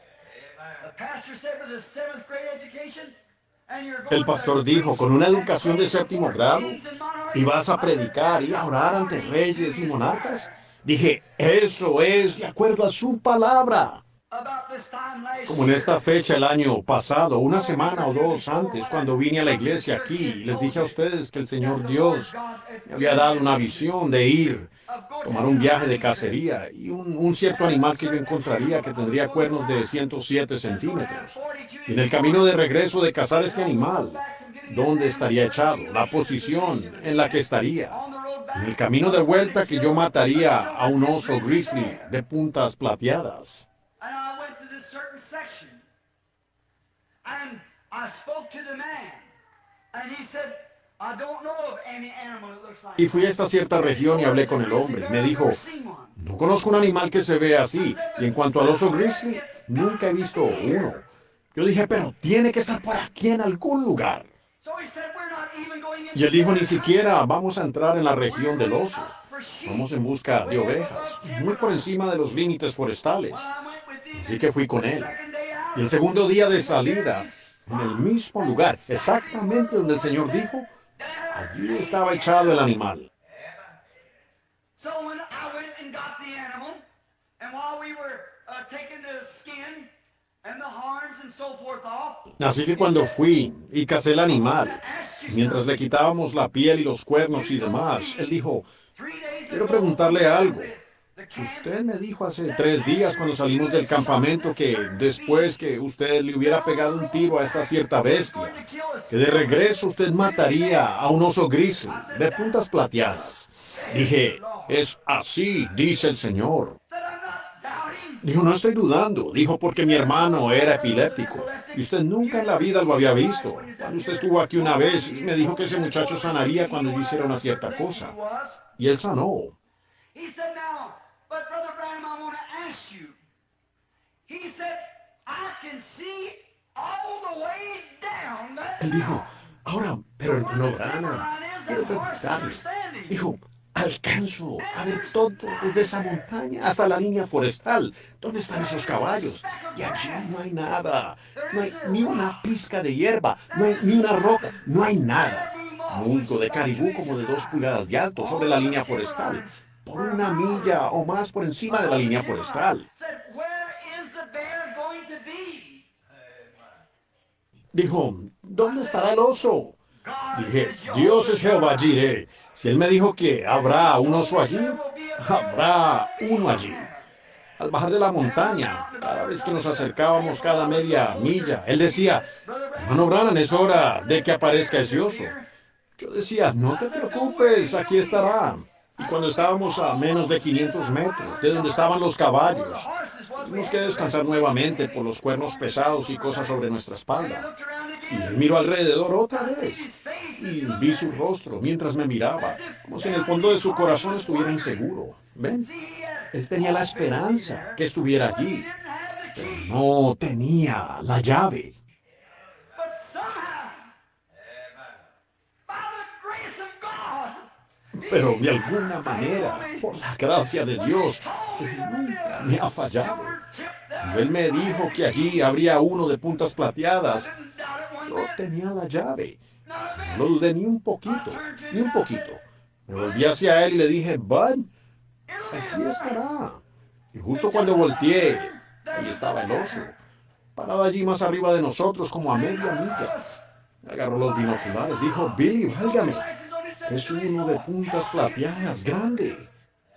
El pastor dijo, con una educación de séptimo grado, ¿y vas a predicar y a orar ante reyes y monarcas? Dije, eso es de acuerdo a su palabra. Como en esta fecha el año pasado, una semana o dos antes, cuando vine a la iglesia aquí, les dije a ustedes que el Señor Dios me había dado una visión de ir, tomar un viaje de cacería y un cierto animal que yo encontraría que tendría cuernos de 107 centímetros. Y en el camino de regreso de cazar este animal, ¿dónde estaría echado? La posición en la que estaría. En el camino de vuelta que yo mataría a un oso grizzly de puntas plateadas. Y fui a esta cierta región y hablé con el hombre. Me dijo, no conozco un animal que se vea así. Y en cuanto al oso grizzly, nunca he visto uno. Yo dije, pero tiene que estar por aquí en algún lugar. Y él dijo, ni siquiera vamos a entrar en la región del oso. Vamos en busca de ovejas, muy por encima de los límites forestales. Así que fui con él. Y el segundo día de salida, en el mismo lugar, exactamente donde el Señor dijo, allí estaba echado el animal. Así que cuando fui y casé el animal, mientras le quitábamos la piel y los cuernos y demás, él dijo, quiero preguntarle algo. Usted me dijo hace 3 días cuando salimos del campamento que después que usted le hubiera pegado un tiro a esta cierta bestia, que de regreso usted mataría a un oso grizzly de puntas plateadas. Dije, es así, dice el Señor. Dijo, no estoy dudando. Dijo, porque mi hermano era epiléptico y usted nunca en la vida lo había visto. Cuando usted estuvo aquí una vez, me dijo que ese muchacho sanaría cuando yo hiciera una cierta cosa. Y él sanó. Él dijo, ahora, pero hermano Branham, quiero preguntarle. Dijo, alcanzo a ver todo desde esa montaña hasta la línea forestal. ¿Dónde están esos caballos? Y allí no hay nada. No hay ni una pizca de hierba. No hay ni una roca. No hay nada. Musgo de caribú como de 2 pulgadas de alto sobre la línea forestal. Por 1 milla o más por encima de la línea forestal. Dijo, ¿dónde estará el oso? Dije, Dios es Jehová Jireh. Si él me dijo que habrá un oso allí, habrá uno allí. Al bajar de la montaña, cada vez que nos acercábamos cada media milla, él decía, hermano Branham, es hora de que aparezca ese oso. Yo decía, no te preocupes, aquí estará. Y cuando estábamos a menos de 500 metros de donde estaban los caballos, tuvimos que descansar nuevamente por los cuernos pesados y cosas sobre nuestra espalda. Y él miró alrededor otra vez y vi su rostro mientras me miraba, como si en el fondo de su corazón estuviera inseguro. ¿Ven? Él tenía la esperanza que estuviera allí, pero no tenía la llave. Pero de alguna manera, por la gracia de Dios, Él nunca me ha fallado. Cuando Él me dijo que allí habría uno de puntas plateadas, yo tenía la llave. No lo dudé ni un poquito, ni un poquito. Me volví hacia él y le dije, Bud, aquí estará. Y justo cuando volteé, ahí estaba el oso, parado allí más arriba de nosotros, como a media milla. Agarró los binoculares, dijo, Billy, válgame, es uno de puntas plateadas, grande.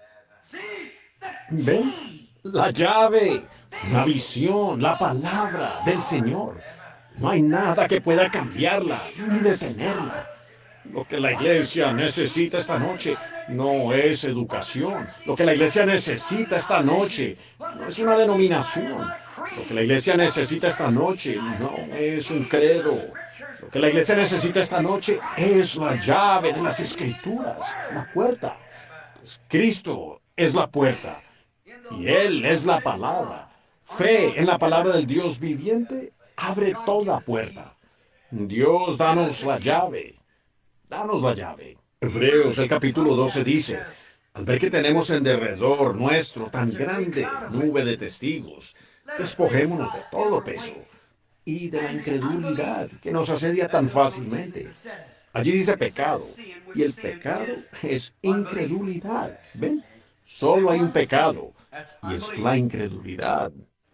¿Ven? La llave, una visión, la palabra del Señor. No hay nada que pueda cambiarla ni detenerla. Lo que la iglesia necesita esta noche no es educación. Lo que la iglesia necesita esta noche no es una denominación. Lo que la iglesia necesita esta noche no es un credo. Lo que la iglesia necesita esta noche es la llave de las Escrituras, la puerta. Pues Cristo es la puerta y Él es la palabra. Fe en la palabra del Dios viviente abre toda puerta. Dios, danos la llave. Danos la llave. Hebreos, el capítulo 12 dice, al ver que tenemos en derredor nuestro tan grande nube de testigos, despojémonos de todo peso y de la incredulidad que nos asedia tan fácilmente. Allí dice pecado, y el pecado es incredulidad. ¿Ven? Solo hay un pecado, y es la incredulidad.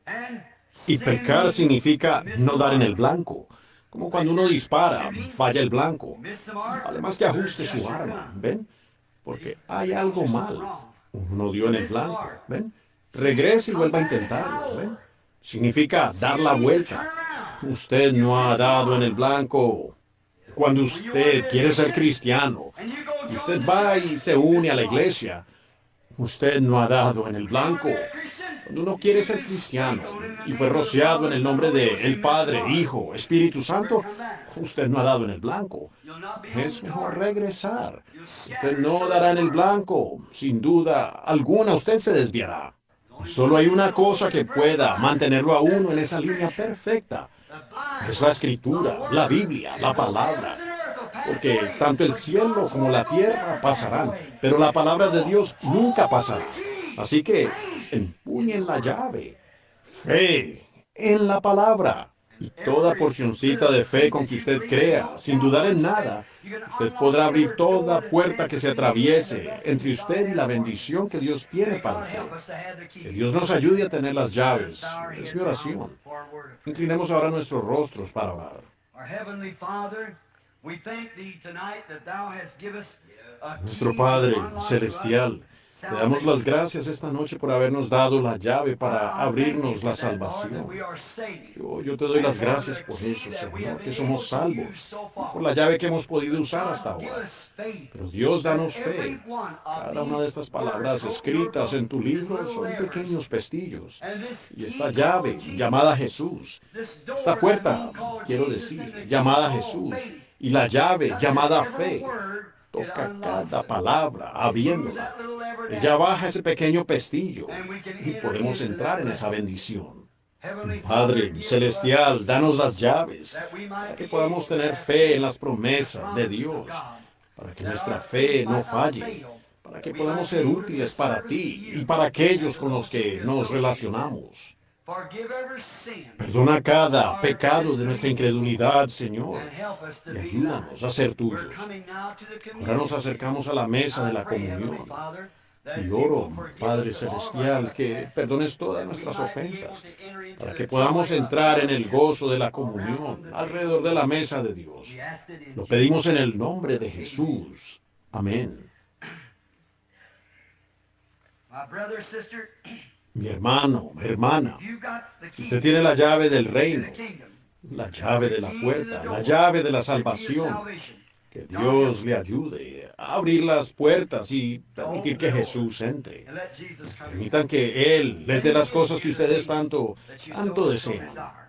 Y pecar significa no dar en el blanco. Como cuando uno dispara, falla el blanco. Además que ajuste su arma, ¿ven? Porque hay algo mal. Uno dio en el blanco, ¿ven? Regrese y vuelva a intentarlo, ¿ven? Significa dar la vuelta. Usted no ha dado en el blanco. Cuando usted quiere ser cristiano, y usted va y se une a la iglesia, usted no ha dado en el blanco. Cuando uno quiere ser cristiano y fue rociado en el nombre de el Padre, Hijo, Espíritu Santo, usted no ha dado en el blanco. Es mejor regresar. Usted no dará en el blanco. Sin duda alguna, usted se desviará. Solo hay una cosa que pueda mantenerlo a uno en esa línea perfecta. Es la Escritura, la Biblia, la palabra. Porque tanto el cielo como la tierra pasarán, pero la palabra de Dios nunca pasará. Así que empuñen la llave. Fe en la palabra. Y toda porcioncita de fe con que usted crea, sin dudar en nada, usted podrá abrir toda puerta que se atraviese entre usted y la bendición que Dios tiene para usted. Que Dios nos ayude a tener las llaves. Es mi oración. Inclinemos ahora nuestros rostros para orar. Nuestro Padre Celestial, te damos las gracias esta noche por habernos dado la llave para abrirnos la salvación. Yo te doy las gracias por eso, Señor, que somos salvos, por la llave que hemos podido usar hasta ahora. Pero Dios, danos fe. Cada una de estas palabras escritas en tu libro son pequeños pestillos. Y esta llave, llamada Jesús, esta puerta, quiero decir, llamada Jesús, y la llave, llamada fe, toca cada palabra, abriéndola. Ella baja ese pequeño pestillo y podemos entrar en esa bendición. Padre Celestial, danos las llaves para que podamos tener fe en las promesas de Dios, para que nuestra fe no falle, para que podamos ser útiles para ti y para aquellos con los que nos relacionamos. Perdona cada pecado de nuestra incredulidad, Señor, y ayúdanos a ser tuyos. Ahora nos acercamos a la mesa de la comunión. Y oro, Padre Celestial, que perdones todas nuestras ofensas, para que podamos entrar en el gozo de la comunión alrededor de la mesa de Dios. Lo pedimos en el nombre de Jesús. Amén. Mi hermano, hermana, si usted tiene la llave del reino, la llave de la puerta, la llave de la salvación, que Dios le ayude a abrir las puertas y permitir que Jesús entre. Permitan que Él les dé las cosas que ustedes tanto desean.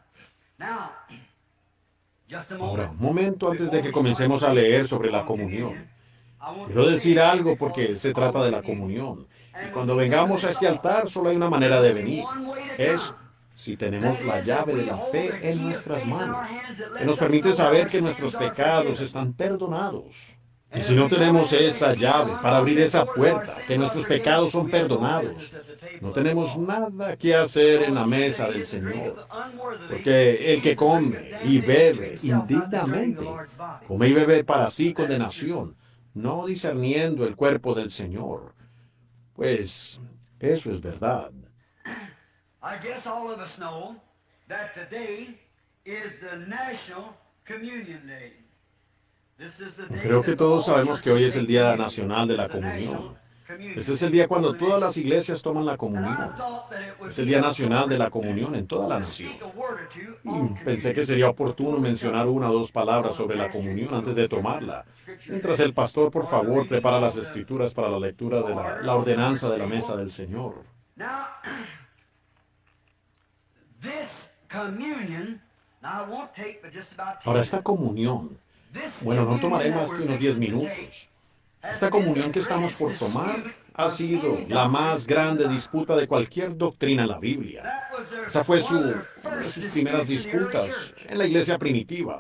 Ahora, un momento antes de que comencemos a leer sobre la comunión. Quiero decir algo porque se trata de la comunión. Y cuando vengamos a este altar solo hay una manera de venir. Es si tenemos la llave de la fe en nuestras manos, que nos permite saber que nuestros pecados están perdonados. Y si no tenemos esa llave para abrir esa puerta, que nuestros pecados son perdonados, no tenemos nada que hacer en la mesa del Señor. Porque el que come y bebe indignamente, come y bebe para sí condenación, no discerniendo el cuerpo del Señor. Pues eso es verdad.
I guess all of us know that today is the National Communion Day.
Creo que todos sabemos que hoy es el Día Nacional de la Comunión. Este es el día cuando todas las iglesias toman la comunión. Es el Día Nacional de la Comunión en toda la nación. Y pensé que sería oportuno mencionar una o dos palabras sobre la comunión antes de tomarla. Mientras el pastor, por favor, prepara las escrituras para la lectura de la ordenanza de la mesa del Señor. Ahora, esta comunión, bueno, no tomaré más que unos 10 minutos. Esta comunión que estamos por tomar ha sido la más grande disputa de cualquier doctrina en la Biblia. Esa fue una de sus primeras disputas en la iglesia primitiva.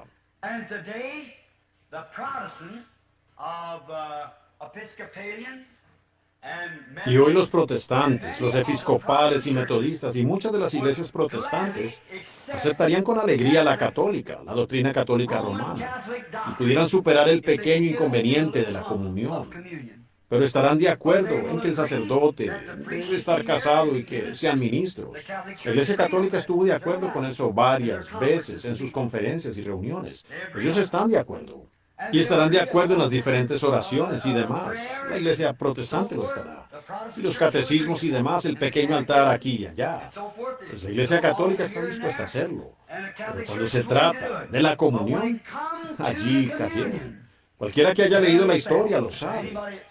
Y hoy los protestantes, los episcopales y metodistas y muchas de las iglesias protestantes aceptarían con alegría la católica, la doctrina católica romana, si pudieran superar el pequeño inconveniente de la comunión. Pero estarán de acuerdo en que el sacerdote debe estar casado y que sean ministros. La Iglesia Católica estuvo de acuerdo con eso varias veces en sus conferencias y reuniones. Ellos están de acuerdo. Y estarán de acuerdo en las diferentes oraciones y demás. La iglesia protestante lo estará. Y los catecismos y demás, el pequeño altar aquí y allá. Pues la iglesia católica está dispuesta a hacerlo. Pero cuando se trata de la comunión, allí cayeron. Cualquiera que haya leído la historia lo sabe.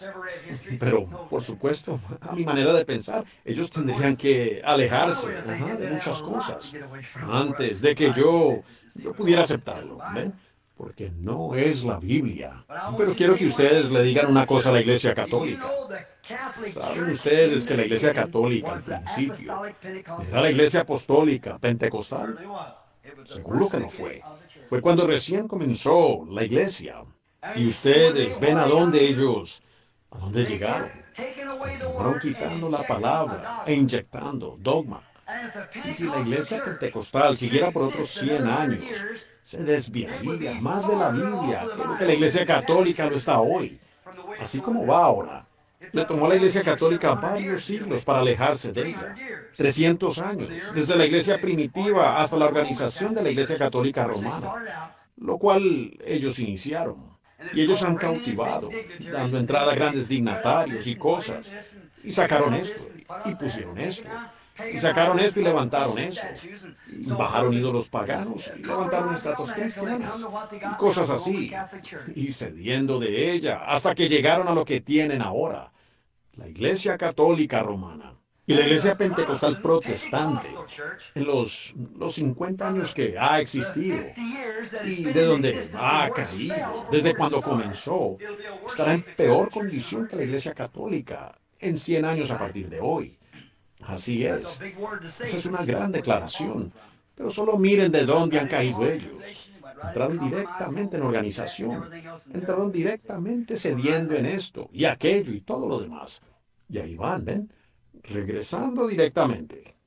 Pero, por supuesto, a mi manera de pensar, ellos tendrían que alejarse de muchas cosas antes de que yo pudiera aceptarlo. ¿Ven? Porque no es la Biblia. Pero quiero que ustedes le digan una cosa a la Iglesia Católica. ¿Saben ustedes que la Iglesia Católica al principio era la Iglesia Apostólica Pentecostal? Seguro que no fue. Fue cuando recién comenzó la Iglesia. Y ustedes ven a dónde llegaron. Fueron quitando la palabra e inyectando dogma. Y si la Iglesia Pentecostal siguiera por otros 100 años, se desviaría más de la Biblia que lo que la Iglesia Católica lo está hoy, así como va ahora. Le tomó a la Iglesia Católica varios siglos para alejarse de ella. 300 años, desde la Iglesia primitiva hasta la organización de la Iglesia Católica Romana, lo cual ellos iniciaron. Y ellos han cautivado, dando entrada a grandes dignatarios y cosas. Y sacaron esto, y pusieron esto. Y sacaron esto y levantaron eso. Y bajaron ídolos paganos y levantaron estatuas cristianas. Y cosas así. Y cediendo de ella hasta que llegaron a lo que tienen ahora. La Iglesia Católica Romana. Y la Iglesia Pentecostal Protestante, en los 50 años que ha existido, y de donde ha caído, desde cuando comenzó, estará en peor condición que la Iglesia Católica en 100 años a partir de hoy. Así es. Esa es una gran declaración. Pero solo miren de dónde han caído ellos. Entraron directamente en organización. Entraron directamente cediendo en esto y aquello y todo lo demás. Y ahí van, ¿ven? Regresando directamente.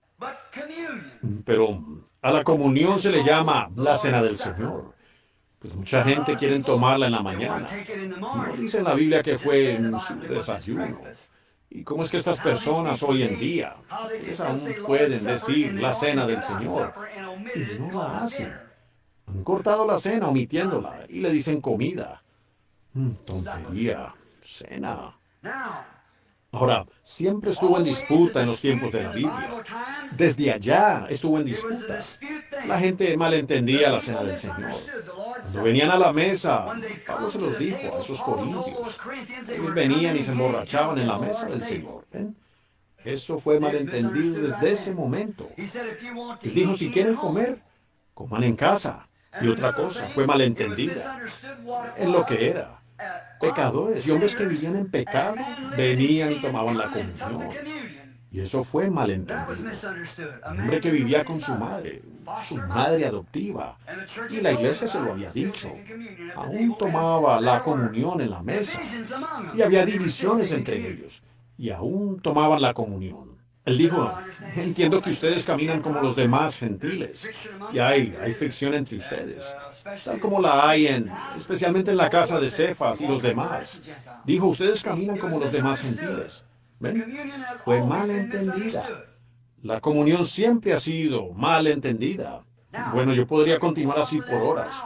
Pero a la comunión se le llama la cena del Señor. Pues mucha gente quiere tomarla en la mañana. No dice en la Biblia que fue en su desayuno. ¿Y cómo es que estas personas hoy en día, ellos aún pueden decir la cena del Señor y no la hacen? Han cortado la cena omitiéndola y le dicen comida. Tontería, cena. Ahora, siempre estuvo en disputa en los tiempos de la Biblia. Desde allá estuvo en disputa. La gente malentendía la cena del Señor. Cuando venían a la mesa, Pablo se los dijo a esos corintios. Ellos venían y se emborrachaban en la mesa del Señor. ¿Ven? Eso fue malentendido desde ese momento. Él dijo, si quieren comer, coman en casa. Y otra cosa, fue malentendida en lo que era. Pecadores y hombres que vivían en pecado venían y tomaban la comunión. Y eso fue malentendido. Un hombre que vivía con su madre adoptiva. Y la iglesia se lo había dicho. Aún tomaba la comunión en la mesa. Y había divisiones entre ellos. Y aún tomaban la comunión. Él dijo, entiendo que ustedes caminan como los demás gentiles. Y hay fricción entre ustedes. Tal como la hay especialmente en la casa de Cefas y los demás. Dijo, ustedes caminan como los demás gentiles. ¿Ven? Fue mal entendida. La comunión siempre ha sido mal entendida. Bueno, yo podría continuar así por horas.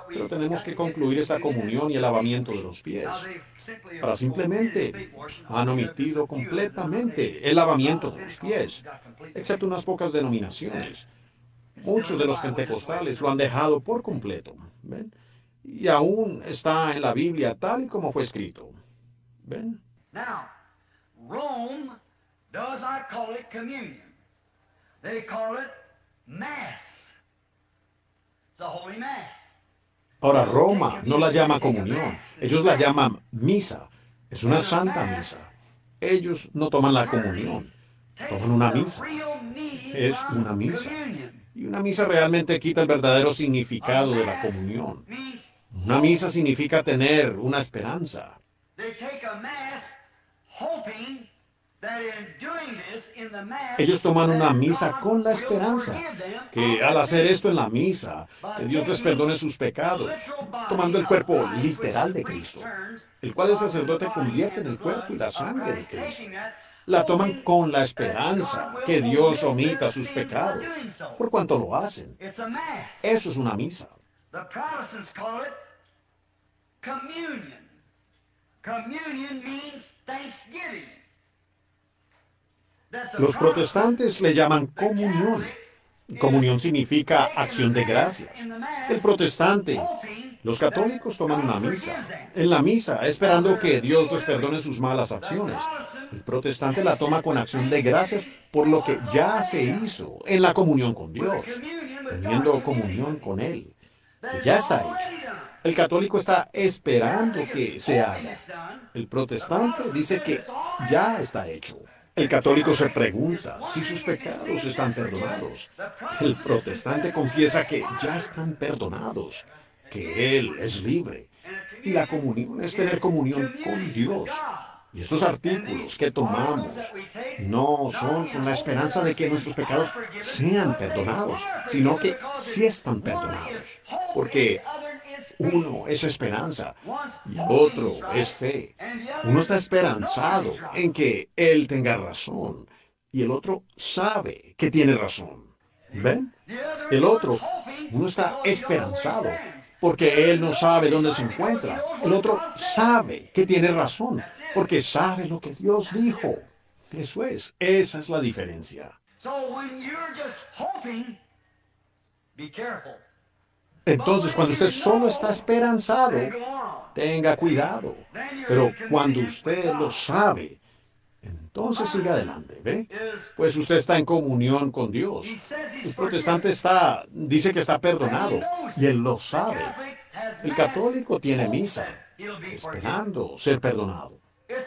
Pero tenemos que concluir esta comunión y el lavamiento de los pies. Ahora simplemente han omitido completamente el lavamiento de los pies, excepto unas pocas denominaciones. Muchos de los pentecostales lo han dejado por completo. ¿Ven? Y aún está en la Biblia tal y como fue escrito. ¿Ven?
Now, Rome does not call it communion. They call it Mass. It's a holy Mass.
Ahora Roma no la llama comunión, ellos la llaman misa. Es una santa misa. Ellos no toman la comunión, toman una misa. Es una misa. Y una misa realmente quita el verdadero significado de la comunión. Una misa significa tener una esperanza. Ellos toman una misa con la esperanza que al hacer esto en la misa, que Dios les perdone sus pecados, tomando el cuerpo literal de Cristo, el cual el sacerdote convierte en el cuerpo y la sangre de Cristo. La toman con la esperanza que Dios omita sus pecados, por cuanto lo hacen. Eso es una misa. Los protestantes le llaman comunión. Comunión significa acción de gracias. El protestante, los católicos toman una misa. En la misa, esperando que Dios les perdone sus malas acciones. El protestante la toma con acción de gracias por lo que ya se hizo en la comunión con Dios, teniendo comunión con Él, que ya está hecho. El católico está esperando que se haga. El protestante dice que ya está hecho. El católico se pregunta si sus pecados están perdonados. El protestante confiesa que ya están perdonados, que él es libre. Y la comunión es tener comunión con Dios. Y estos artículos que tomamos no son con la esperanza de que nuestros pecados sean perdonados, sino que sí están perdonados. Porque uno es esperanza y el otro es fe. Uno está esperanzado en que él tenga razón y el otro sabe que tiene razón. ¿Ven? El otro, uno está esperanzado porque él no sabe dónde se encuentra. El otro sabe que tiene razón porque sabe lo que Dios dijo. Eso es, esa es la diferencia. Entonces, cuando usted solo está esperanzado, tenga cuidado. Pero cuando usted lo sabe, entonces siga adelante, ¿ve? Pues usted está en comunión con Dios. El protestante dice que está perdonado, y él lo sabe. El católico tiene misa, esperando ser perdonado.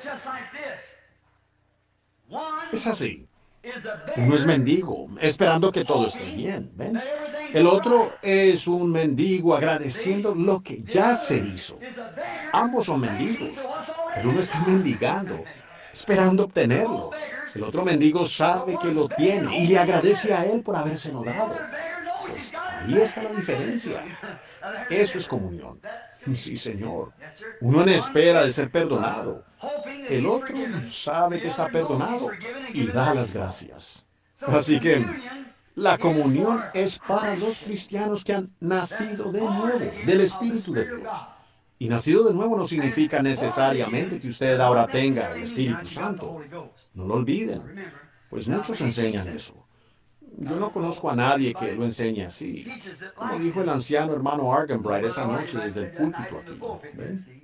Es así. Uno es mendigo, esperando que todo esté bien, ¿ven? El otro es un mendigo agradeciendo lo que ya se hizo. Ambos son mendigos, pero uno está mendigando, esperando obtenerlo. El otro mendigo sabe que lo tiene y le agradece a él por habérselo dado. Pues ahí está la diferencia. Eso es comunión. Sí, Señor. Uno en espera de ser perdonado. El otro sabe que está perdonado y da las gracias. Así que la comunión es para los cristianos que han nacido de nuevo, del Espíritu de Dios. Y nacido de nuevo no significa necesariamente que usted ahora tenga el Espíritu Santo. No lo olviden, pues muchos enseñan eso. Yo no conozco a nadie que lo enseñe así, como dijo el anciano hermano Argenbright esa noche desde el púlpito aquí. ¿Ven?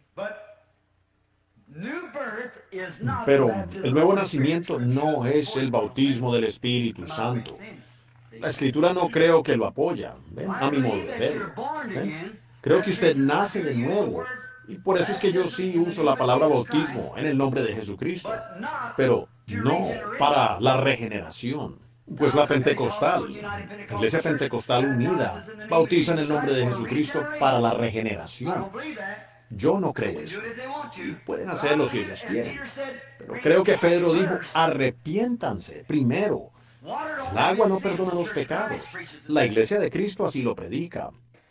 Pero el nuevo nacimiento no es el bautismo del Espíritu Santo. La Escritura no creo que lo apoya, ¿ven? A mi modo de verlo. ¿Ven? Creo que usted nace de nuevo, y por eso es que yo sí uso la palabra bautismo en el nombre de Jesucristo, pero no para la regeneración. Pues la pentecostal, la Iglesia Pentecostal Unida, bautiza en el nombre de Jesucristo para la regeneración. Yo no creo eso. Y pueden hacerlo si ellos quieren. Pero creo que Pedro dijo, arrepiéntanse primero. El agua no perdona los pecados. La Iglesia de Cristo así lo predica.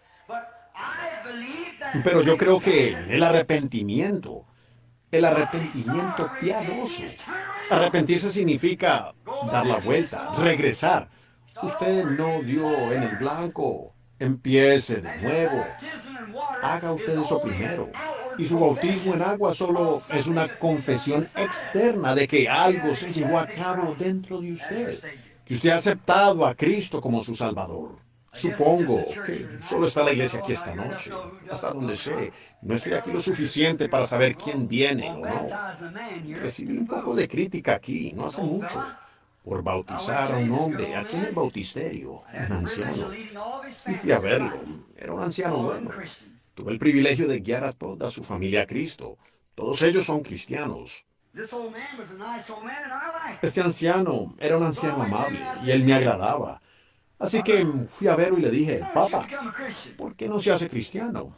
Pero yo creo que el arrepentimiento piadoso. Arrepentirse significa dar la vuelta, regresar. Usted no dio en el blanco. Empiece de nuevo. Haga usted eso primero. Y su bautismo en agua solo es una confesión externa de que algo se llevó a cabo dentro de usted, que usted ha aceptado a Cristo como su Salvador. Supongo que solo está la iglesia aquí esta noche, hasta donde sé. No estoy aquí lo suficiente para saber quién viene o no. Recibí un poco de crítica aquí, no hace mucho, por bautizar a un hombre aquí en el bautisterio, un anciano. Y fui a verlo. Era un anciano bueno. Tuve el privilegio de guiar a toda su familia a Cristo. Todos ellos son cristianos. Este anciano era un anciano amable y él me agradaba. Así que fui a verlo y le dije, Papa, ¿por qué no se hace cristiano?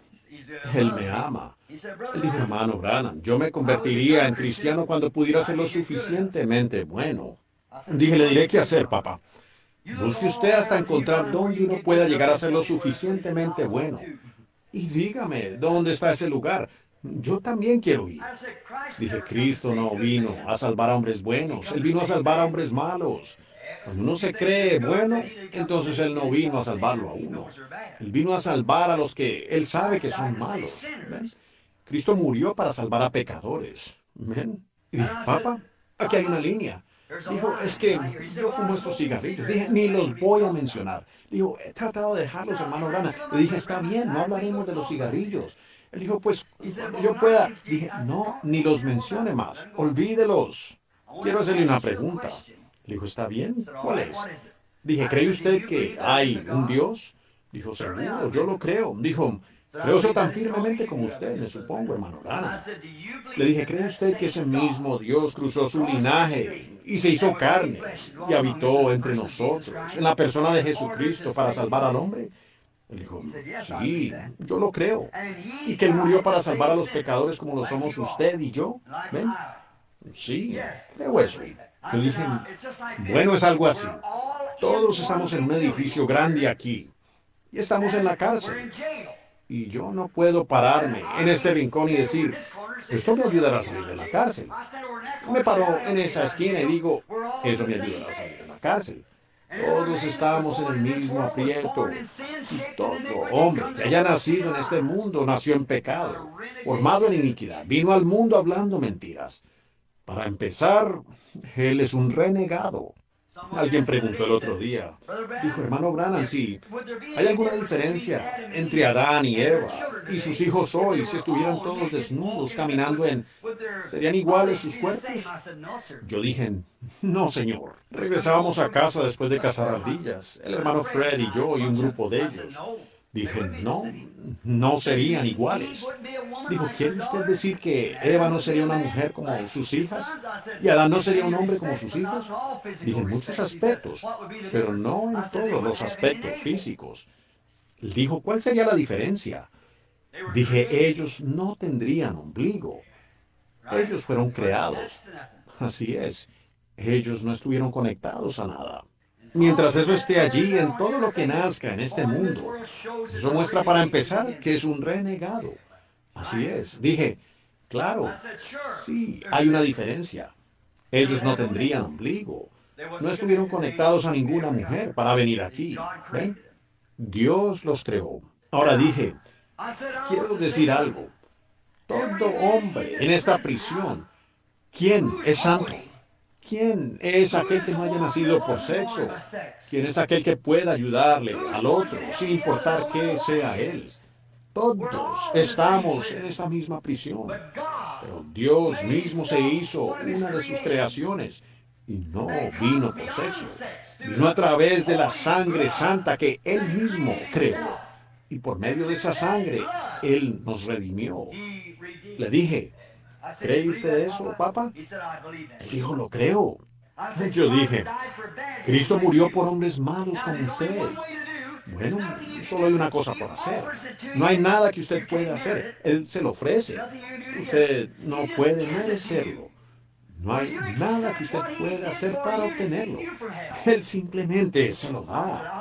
Él me ama. Él dijo, hermano Branham, yo me convertiría en cristiano cuando pudiera ser lo suficientemente bueno. Dije, le diré qué hacer, papá. Busque usted hasta encontrar dónde uno pueda llegar a ser lo suficientemente bueno. Y dígame, ¿dónde está ese lugar? Yo también quiero ir. Dije, Cristo no vino a salvar a hombres buenos, Él vino a salvar a hombres malos. Cuando uno se cree bueno, entonces Él no vino a salvarlo a uno. Él vino a salvar a los que Él sabe que son malos. ¿Ven? Cristo murió para salvar a pecadores. ¿Ven? Y dije, Papa, aquí hay una línea. Dijo, es que yo fumo estos cigarrillos. Dije, ni los voy a mencionar. Dijo, he tratado de dejarlos, hermano Branham. Le dije, está bien, no hablaremos de los cigarrillos. Él dijo, pues, cuando yo pueda. Dije, no, ni los mencione más. Olvídelos. Quiero hacerle una pregunta. Le dijo, ¿está bien? ¿Cuál es? Dije, ¿cree usted que hay un Dios? Dijo, seguro, yo lo creo. Dijo, creo eso tan firmemente como usted, me supongo, hermano Branham. Le dije, ¿cree usted que ese mismo Dios cruzó su linaje y se hizo carne y habitó entre nosotros, en la persona de Jesucristo, para salvar al hombre? Él dijo, sí, yo lo creo. Y que Él murió para salvar a los pecadores como lo somos usted y yo. ¿Ven? Sí, creo eso. Yo dije, bueno, es algo así. Todos estamos en un edificio grande aquí y estamos en la cárcel. Y yo no puedo pararme en este rincón y decir, esto me ayudará a salir de la cárcel. Me paro en esa esquina y digo, eso me ayudará a salir de la cárcel. Todos estamos en el mismo aprieto. Y todo hombre que haya nacido en este mundo nació en pecado, formado en iniquidad. Vino al mundo hablando mentiras. Para empezar, él es un renegado. Alguien preguntó el otro día, dijo, hermano Branham, si hay alguna diferencia entre Adán y Eva y sus hijos hoy, si estuvieran todos desnudos caminando ¿serían iguales sus cuerpos? Yo dije, no, señor. Regresábamos a casa después de cazar ardillas, el hermano Fred y yo y un grupo de ellos. Dije, no, no serían iguales. Dijo, ¿quiere usted decir que Eva no sería una mujer como sus hijas? ¿Y Adán no sería un hombre como sus hijos? Dije, en muchos aspectos, pero no en todos los aspectos físicos. Dijo, ¿cuál sería la diferencia? Dije, ellos no tendrían ombligo. Ellos fueron creados. Así es. Ellos no estuvieron conectados a nada. Mientras eso esté allí en todo lo que nazca en este mundo, eso muestra para empezar que es un renegado. Así es. Dije, claro, sí, hay una diferencia. Ellos no tendrían ombligo. No estuvieron conectados a ninguna mujer para venir aquí. ¿Ven? Dios los creó. Ahora dije, quiero decir algo. Todo hombre en esta prisión, ¿quién es santo? ¿Quién es aquel que no haya nacido por sexo? ¿Quién es aquel que pueda ayudarle al otro, sin importar qué sea él? Todos estamos en esta misma prisión. Pero Dios mismo se hizo una de sus creaciones y no vino por sexo. Vino a través de la sangre santa que Él mismo creó. Y por medio de esa sangre, Él nos redimió. Le dije, ¿cree usted eso, papá? Él dijo, lo creo. Yo dije, Cristo murió por hombres malos como usted. Bueno, solo hay una cosa por hacer. No hay nada que usted pueda hacer. Él se lo ofrece. Usted no puede merecerlo. No hay nada que usted pueda hacer para obtenerlo. Él simplemente se lo da.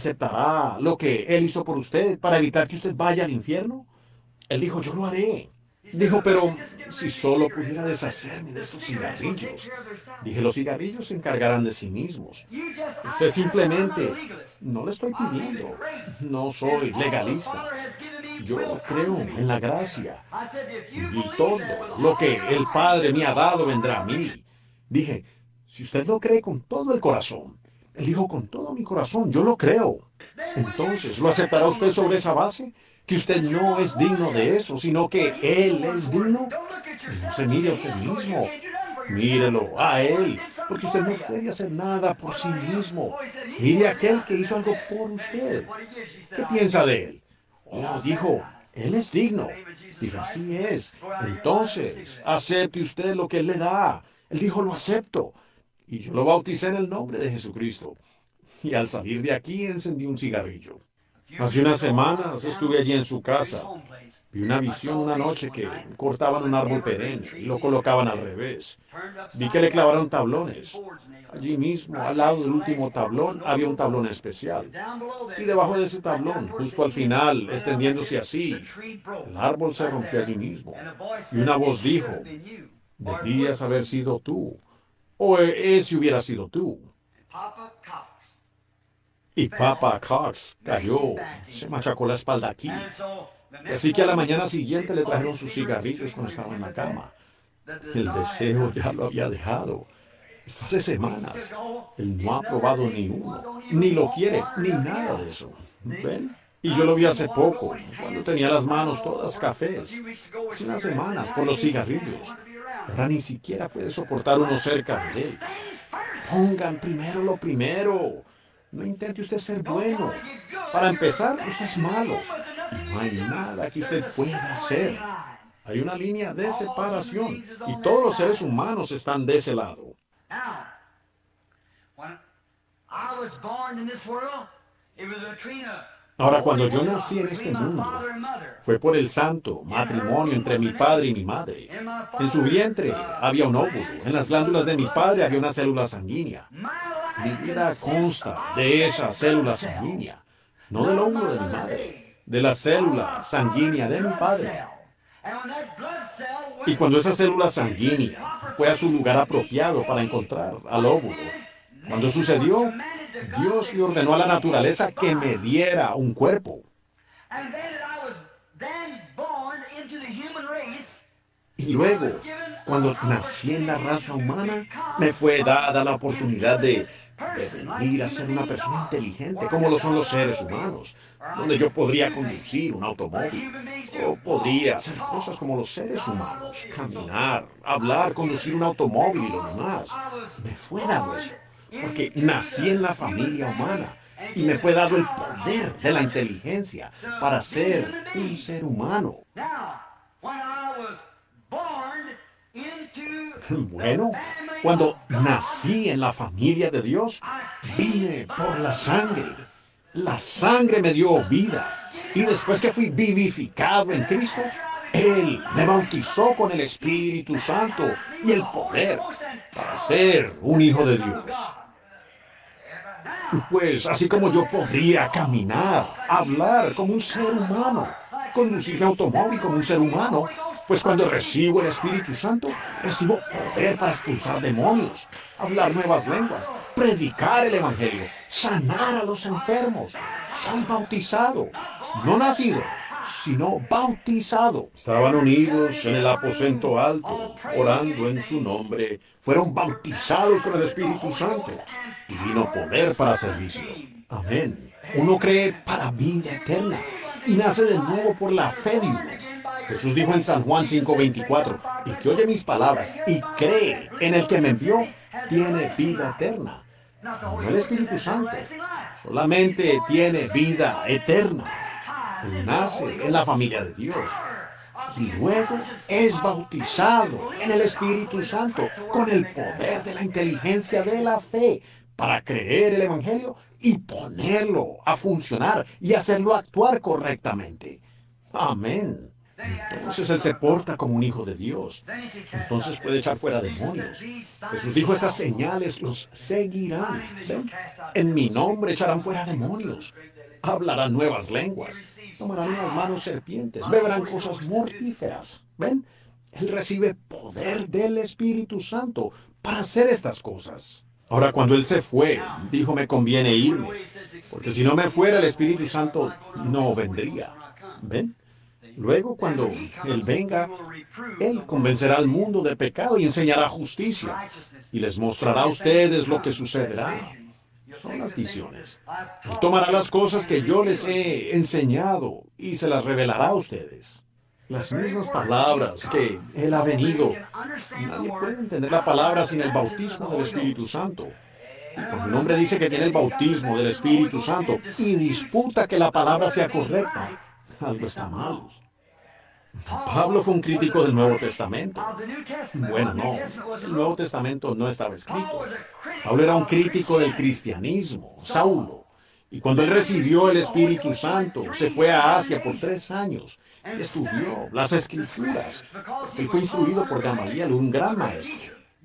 ¿Aceptará lo que Él hizo por usted para evitar que usted vaya al infierno? Él dijo, yo lo haré. Dijo, pero si solo pudiera deshacerme de estos cigarrillos. Dije, los cigarrillos se encargarán de sí mismos. Usted simplemente, no le estoy pidiendo, no soy legalista. Yo creo en la gracia y todo lo que el Padre me ha dado vendrá a mí. Dije, si usted lo cree con todo el corazón, él dijo con todo mi corazón, yo lo creo. Entonces, ¿lo aceptará usted sobre esa base? Que usted no es digno de eso, sino que Él es digno. No se mire a usted mismo, mírelo a Él, porque usted no puede hacer nada por sí mismo. Mire a aquel que hizo algo por usted. ¿Qué piensa de Él? Oh, dijo, Él es digno. Dije, así es. Entonces, acepte usted lo que Él le da. Él dijo, lo acepto. Y yo lo bauticé en el nombre de Jesucristo. Y al salir de aquí encendí un cigarrillo. Hace unas semanas estuve allí en su casa. Vi una visión una noche que cortaban un árbol perenne y lo colocaban al revés. Vi que le clavaron tablones. Allí mismo, al lado del último tablón, había un tablón especial. Y debajo de ese tablón, justo al final, extendiéndose así, el árbol se rompió allí mismo. Y una voz dijo, debías haber sido tú. O ese hubiera sido tú. Y Papa Cox cayó, se machacó la espalda aquí. Así que a la mañana siguiente le trajeron sus cigarrillos cuando estaba en la cama. El deseo ya lo había dejado. Esto hace semanas. Él no ha probado ni uno, ni lo quiere, ni nada de eso. ¿Ven? Y yo lo vi hace poco, cuando tenía las manos todas cafés. Hace unas semanas, por los cigarrillos. Ahora ni siquiera puede soportar uno cerca de él. Pongan primero lo primero. No intente usted ser bueno. Para empezar, usted es malo. Y no hay nada que usted pueda hacer. Hay una línea de separación. Y todos los seres humanos están de ese lado. Ahora, cuando yo nací en este mundo, fue por el santo matrimonio entre mi padre y mi madre. En su vientre había un óvulo. En las glándulas de mi padre había una célula sanguínea. Mi vida consta de esa célula sanguínea, no del óvulo de mi madre, de la célula sanguínea de mi padre. Y cuando esa célula sanguínea fue a su lugar apropiado para encontrar al óvulo, cuando sucedió, Dios le ordenó a la naturaleza que me diera un cuerpo. Y luego, cuando nací en la raza humana, me fue dada la oportunidad de venir a ser una persona inteligente, como lo son los seres humanos, donde yo podría conducir un automóvil, o podría hacer cosas como los seres humanos, caminar, hablar, conducir un automóvil y lo demás. Me fue dado eso, porque nací en la familia humana, y me fue dado el poder de la inteligencia para ser un ser humano. Bueno, cuando nací en la familia de Dios, vine por la sangre. La sangre me dio vida. Y después que fui vivificado en Cristo, Él me bautizó con el Espíritu Santo y el poder para ser un hijo de Dios. Pues así como yo podría caminar, hablar como un ser humano, conducir mi automóvil como un ser humano, pues cuando recibo el Espíritu Santo, recibo poder para expulsar demonios, hablar nuevas lenguas, predicar el Evangelio, sanar a los enfermos. Soy bautizado, no nacido, sino bautizado. Estaban unidos en el aposento alto, orando en su nombre. Fueron bautizados con el Espíritu Santo y vino poder para servicio. Amén. Uno cree para vida eterna y nace de nuevo por la fe de uno. Jesús dijo en San Juan 5:24, el que oye mis palabras y cree en el que me envió, tiene vida eterna. No el Espíritu Santo, solamente tiene vida eterna. Él nace en la familia de Dios y luego es bautizado en el Espíritu Santo con el poder de la inteligencia de la fe para creer el Evangelio y ponerlo a funcionar y hacerlo actuar correctamente. Amén. Entonces Él se porta como un hijo de Dios. Entonces puede echar fuera demonios. Jesús dijo, estas señales los seguirán. ¿Ven? En mi nombre echarán fuera demonios. Hablarán nuevas lenguas, tomarán en las manos serpientes, beberán cosas mortíferas. ¿Ven? Él recibe poder del Espíritu Santo para hacer estas cosas. Ahora, cuando Él se fue, dijo, me conviene irme, porque si no me fuera, el Espíritu Santo no vendría. ¿Ven? Luego, cuando Él venga, Él convencerá al mundo de pecado y enseñará justicia, y les mostrará a ustedes lo que sucederá. Son las visiones. Él tomará las cosas que yo les he enseñado y se las revelará a ustedes. Las mismas palabras que Él ha venido. Nadie puede entender la palabra sin el bautismo del Espíritu Santo. Y cuando un hombre dice que tiene el bautismo del Espíritu Santo y disputa que la palabra sea correcta, algo está mal. Pablo fue un crítico del Nuevo Testamento. Bueno, no, el Nuevo Testamento no estaba escrito. Pablo era un crítico del cristianismo, Saulo. Y cuando él recibió el Espíritu Santo, se fue a Asia por 3 años y estudió las Escrituras. Él fue instruido por Gamaliel, un gran maestro.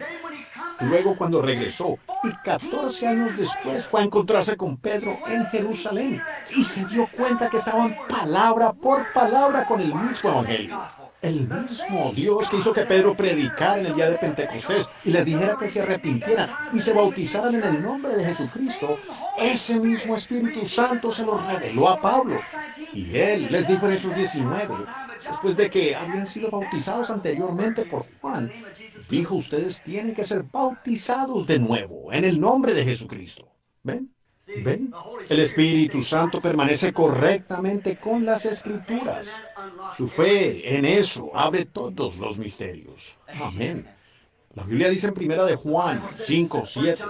Luego, cuando regresó, y 14 años después, fue a encontrarse con Pedro en Jerusalén y se dio cuenta que estaban palabra por palabra con el mismo evangelio. El mismo Dios que hizo que Pedro predicara en el día de Pentecostés y les dijera que se arrepintieran y se bautizaran en el nombre de Jesucristo, ese mismo Espíritu Santo se lo reveló a Pablo. Y él les dijo en Hechos 19, después de que habían sido bautizados anteriormente por Juan, dijo, ustedes tienen que ser bautizados de nuevo en el nombre de Jesucristo. ¿Ven? ¿Ven? El Espíritu Santo permanece correctamente con las Escrituras. Su fe en eso abre todos los misterios. Amén. La Biblia dice en 1 de Juan 5:7,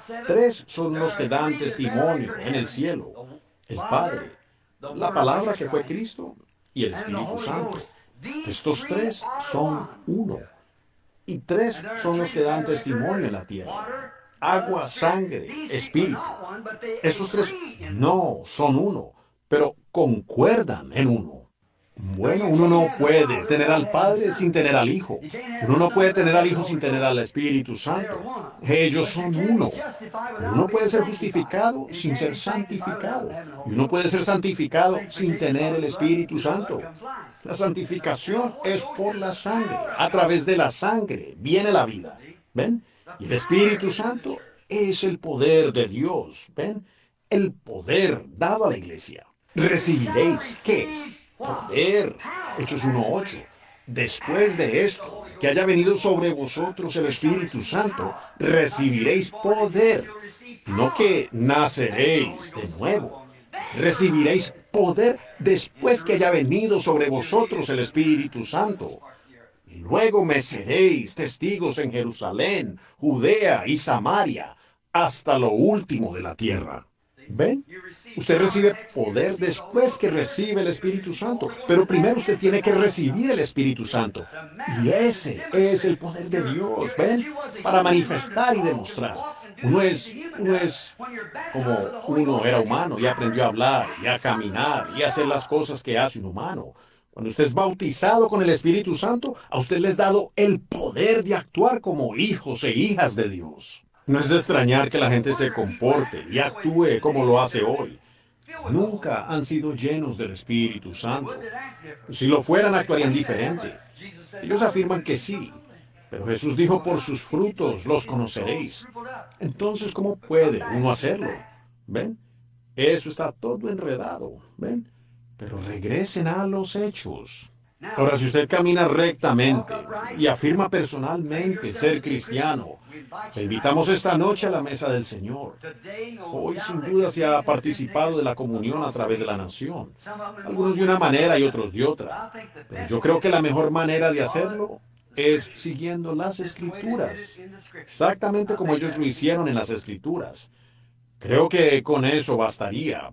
3 son los que dan testimonio en el cielo: el Padre, la palabra que fue Cristo y el Espíritu Santo. Estos 3 son uno. Y 3 son los que dan testimonio en la tierra: agua, sangre, espíritu. Estos 3 no son uno, pero concuerdan en uno. Bueno, uno no puede tener al Padre sin tener al Hijo. Uno no puede tener al Hijo sin tener al Espíritu Santo. Ellos son uno. Pero uno puede ser justificado sin ser santificado. Y uno puede ser santificado sin tener el Espíritu Santo. La santificación es por la sangre. A través de la sangre viene la vida. ¿Ven? Y el Espíritu Santo es el poder de Dios. ¿Ven? El poder dado a la iglesia. Recibiréis, ¿qué? Poder. Hechos 1:8. Después de esto, que haya venido sobre vosotros el Espíritu Santo, recibiréis poder. No que naceréis de nuevo. Recibiréis poder después que haya venido sobre vosotros el Espíritu Santo. Y luego me seréis testigos en Jerusalén, Judea y Samaria, hasta lo último de la tierra. ¿Ven? Usted recibe poder después que recibe el Espíritu Santo, pero primero usted tiene que recibir el Espíritu Santo. Y ese es el poder de Dios, ¿ven? Para manifestar y demostrar. Uno es como uno era humano y aprendió a hablar y a caminar y a hacer las cosas que hace un humano. Cuando usted es bautizado con el Espíritu Santo, a usted le es dado el poder de actuar como hijos e hijas de Dios. No es de extrañar que la gente se comporte y actúe como lo hace hoy. Nunca han sido llenos del Espíritu Santo. Si lo fueran, actuarían diferente. Ellos afirman que sí, pero Jesús dijo, por sus frutos los conoceréis. Entonces, ¿cómo puede uno hacerlo? ¿Ven? Eso está todo enredado. ¿Ven? Pero regresen a los hechos. Ahora, si usted camina rectamente y afirma personalmente ser cristiano, le invitamos esta noche a la mesa del Señor. Hoy sin duda se ha participado de la comunión a través de la nación. Algunos de una manera y otros de otra. Pero yo creo que la mejor manera de hacerlo es siguiendo las Escrituras. Exactamente como ellos lo hicieron en las Escrituras. Creo que con eso bastaría.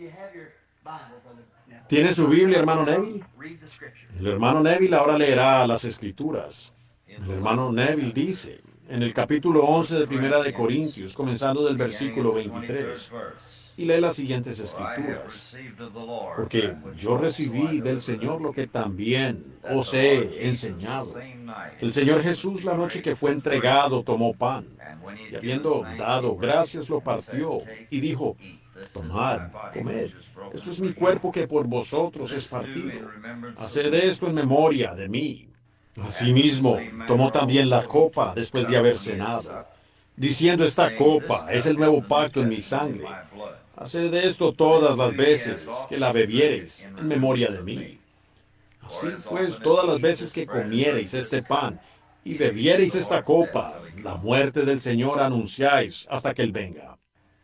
¿Tiene su Biblia, hermano Neville? El hermano Neville ahora leerá las Escrituras. El hermano Neville dice, en el capítulo 11 de Primera de Corintios, comenzando del versículo 23, y lee las siguientes Escrituras. Porque yo recibí del Señor lo que también os he enseñado. El Señor Jesús, la noche que fue entregado, tomó pan, y habiendo dado gracias, lo partió, y dijo, tomad, comed. Esto es mi cuerpo que por vosotros es partido. Haced esto en memoria de mí. Asimismo, tomó también la copa después de haber cenado, diciendo: esta copa es el nuevo pacto en mi sangre. Haced esto todas las veces que la bebiereis en memoria de mí. Así pues, todas las veces que comiereis este pan y bebiereis esta copa, la muerte del Señor anunciáis hasta que Él venga.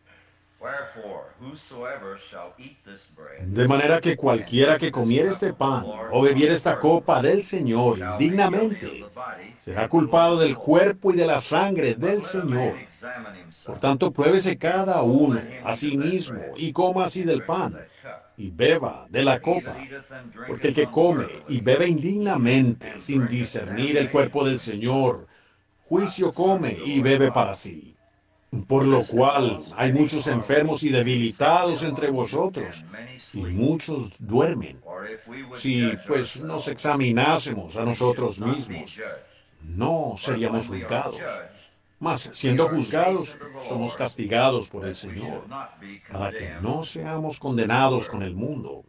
De manera que cualquiera que comiere este pan o bebiere esta copa del Señor indignamente, será culpado del cuerpo y de la sangre del Señor. Por tanto, pruébese cada uno a sí mismo y coma así del pan y beba de la copa. Porque el que come y bebe indignamente, sin discernir el cuerpo del Señor, juicio come y bebe para sí. Por lo cual hay muchos enfermos y debilitados entre vosotros, y muchos duermen. Si pues nos examinásemos a nosotros mismos, no seríamos juzgados. Mas siendo juzgados, somos castigados por el Señor, para que no seamos condenados con el mundo.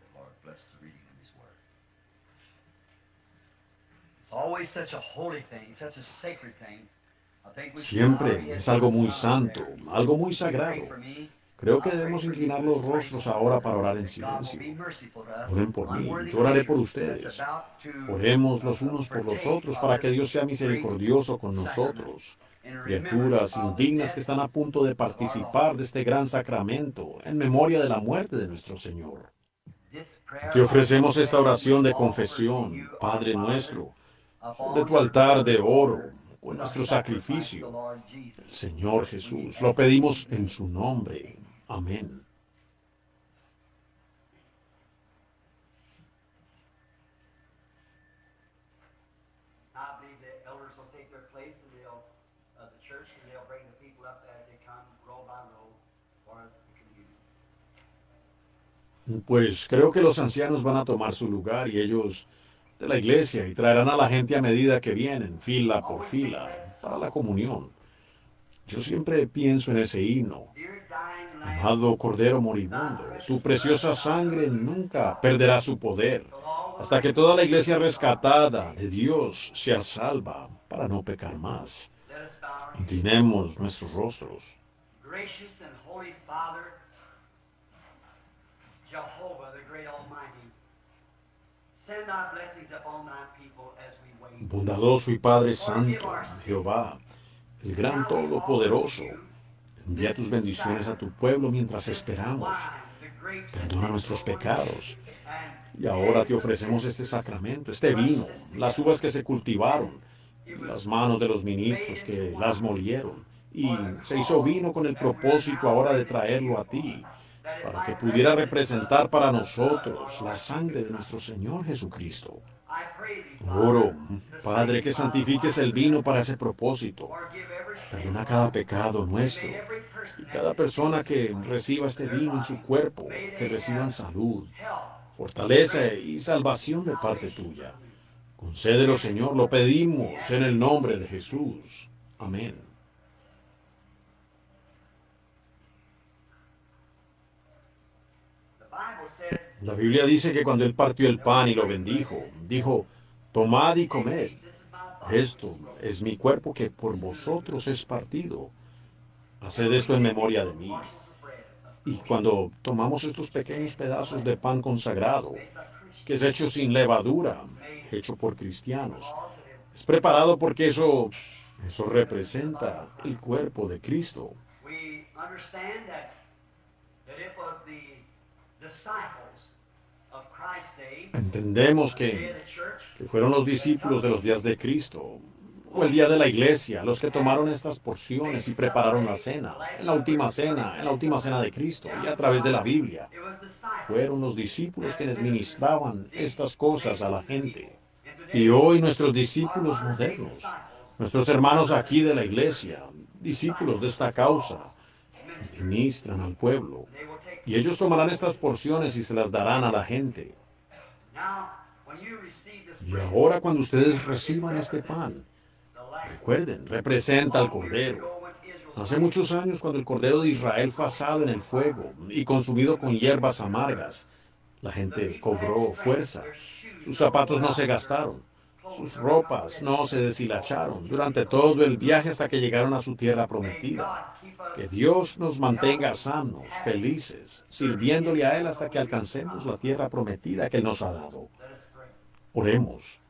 Siempre es algo muy santo, algo muy sagrado. Creo que debemos inclinar los rostros ahora para orar en silencio. Oren por mí, yo oraré por ustedes. Oremos los unos por los otros para que Dios sea misericordioso con nosotros, criaturas indignas que están a punto de participar de este gran sacramento en memoria de la muerte de nuestro Señor. Te ofrecemos esta oración de confesión, Padre nuestro, sobre tu altar de oro, con nuestro sacrificio. El Señor Jesús, lo pedimos en su nombre. Amén. Pues creo que los ancianos van a tomar su lugar y ellos de la iglesia y traerán a la gente a medida que vienen, fila por fila, para la comunión. Yo siempre pienso en ese himno. Amado Cordero moribundo, tu preciosa sangre nunca perderá su poder, hasta que toda la iglesia rescatada de Dios sea salva para no pecar más. Inclinemos nuestros rostros. Bondadoso y Padre Santo, Jehová, el gran Todopoderoso, envía tus bendiciones a tu pueblo mientras esperamos. Perdona nuestros pecados. Y ahora te ofrecemos este sacramento, este vino, las uvas que se cultivaron, y las manos de los ministros que las molieron. Y se hizo vino con el propósito ahora de traerlo a ti, para que pudiera representar para nosotros la sangre de nuestro Señor Jesucristo. Oro, Padre, que santifiques el vino para ese propósito. Perdona cada pecado nuestro y cada persona que reciba este vino en su cuerpo, que reciban salud, fortaleza y salvación de parte tuya. Concédelo, Señor, lo pedimos en el nombre de Jesús. Amén. La Biblia dice que cuando Él partió el pan y lo bendijo, dijo: tomad y comed. Esto es mi cuerpo que por vosotros es partido. Haced esto en memoria de mí. Y cuando tomamos estos pequeños pedazos de pan consagrado, que es hecho sin levadura, hecho por cristianos, es preparado porque eso representa el cuerpo de Cristo. Entendemos que fueron los discípulos de los días de Cristo, o el día de la iglesia, los que tomaron estas porciones y prepararon la cena, en la última cena de Cristo, y a través de la Biblia. Fueron los discípulos quienes ministraban estas cosas a la gente. Y hoy nuestros discípulos modernos, nuestros hermanos aquí de la iglesia, discípulos de esta causa, ministran al pueblo. Y ellos tomarán estas porciones y se las darán a la gente. Y ahora cuando ustedes reciban este pan, recuerden, representa al Cordero. Hace muchos años, cuando el Cordero de Israel fue asado en el fuego y consumido con hierbas amargas, la gente cobró fuerza. Sus zapatos no se gastaron. Sus ropas no se deshilacharon durante todo el viaje hasta que llegaron a su tierra prometida. Que Dios nos mantenga sanos, felices, sirviéndole a Él hasta que alcancemos la tierra prometida que Él nos ha dado. Oremos.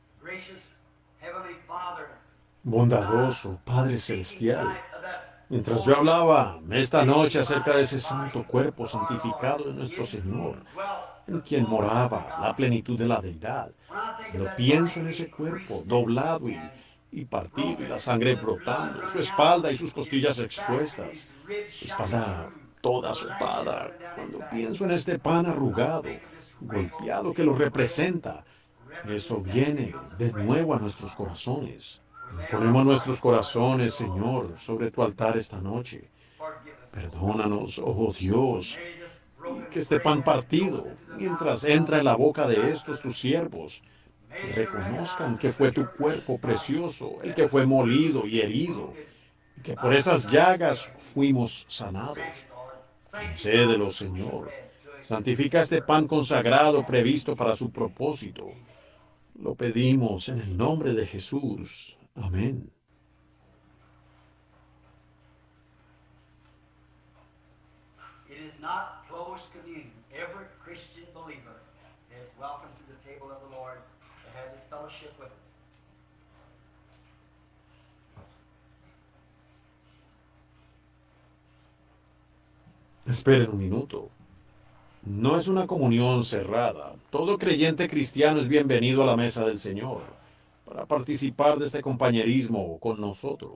Bondadoso Padre Celestial, mientras yo hablaba esta noche acerca de ese santo cuerpo santificado de nuestro Señor, en quien moraba la plenitud de la deidad, cuando pienso en ese cuerpo doblado y partido y la sangre brotando, su espalda y sus costillas expuestas, su espalda toda azotada, cuando pienso en este pan arrugado, golpeado que lo representa, eso viene de nuevo a nuestros corazones. Ponemos nuestros corazones, Señor, sobre tu altar esta noche. Perdónanos, oh Dios, y que este pan partido, mientras entra en la boca de estos tus siervos, que reconozcan que fue tu cuerpo precioso, el que fue molido y herido, y que por esas llagas fuimos sanados. Concédelo, Señor. Santifica este pan consagrado previsto para su propósito. Lo pedimos en el nombre de Jesús. Amén.
It is not closed communion. Every Christian believer is welcome to the table of the Lord to have this fellowship with us.
Esperen un minuto. No es una comunión cerrada. Todo creyente cristiano es bienvenido a la mesa del Señor para participar de este compañerismo con nosotros.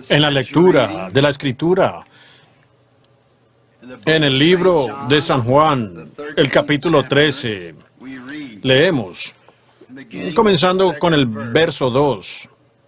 En la lectura de la Escritura, en el libro de San Juan, el capítulo 13, leemos, comenzando con el verso 2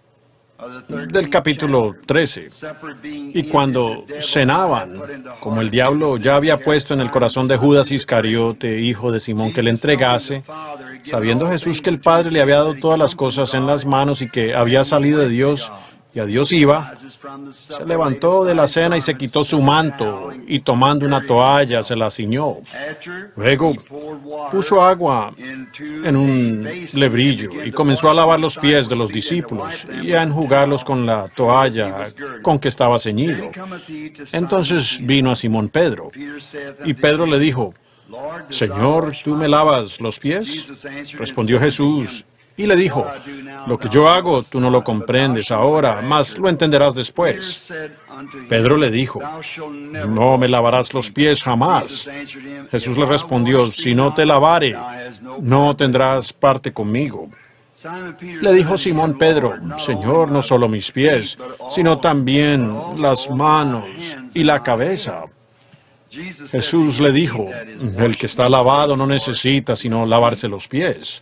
del capítulo 13. Y cuando cenaban, como el diablo ya había puesto en el corazón de Judas Iscariote, hijo de Simón, que le entregase, sabiendo Jesús que el Padre le había dado todas las cosas en las manos y que había salido de Dios y a Dios iba, se levantó de la cena y se quitó su manto y tomando una toalla se la ciñó. Luego puso agua en un lebrillo y comenzó a lavar los pies de los discípulos y a enjugarlos con la toalla con que estaba ceñido. Entonces vino a Simón Pedro y Pedro le dijo, Señor, ¿tú me lavas los pies? Respondió Jesús y le dijo, lo que yo hago tú no lo comprendes ahora, mas lo entenderás después. Pedro le dijo, no me lavarás los pies jamás. Jesús le respondió, si no te lavare, no tendrás parte conmigo. Le dijo Simón Pedro, Señor, no solo mis pies, sino también las manos y la cabeza. Jesús le dijo, el que está lavado no necesita sino lavarse los pies.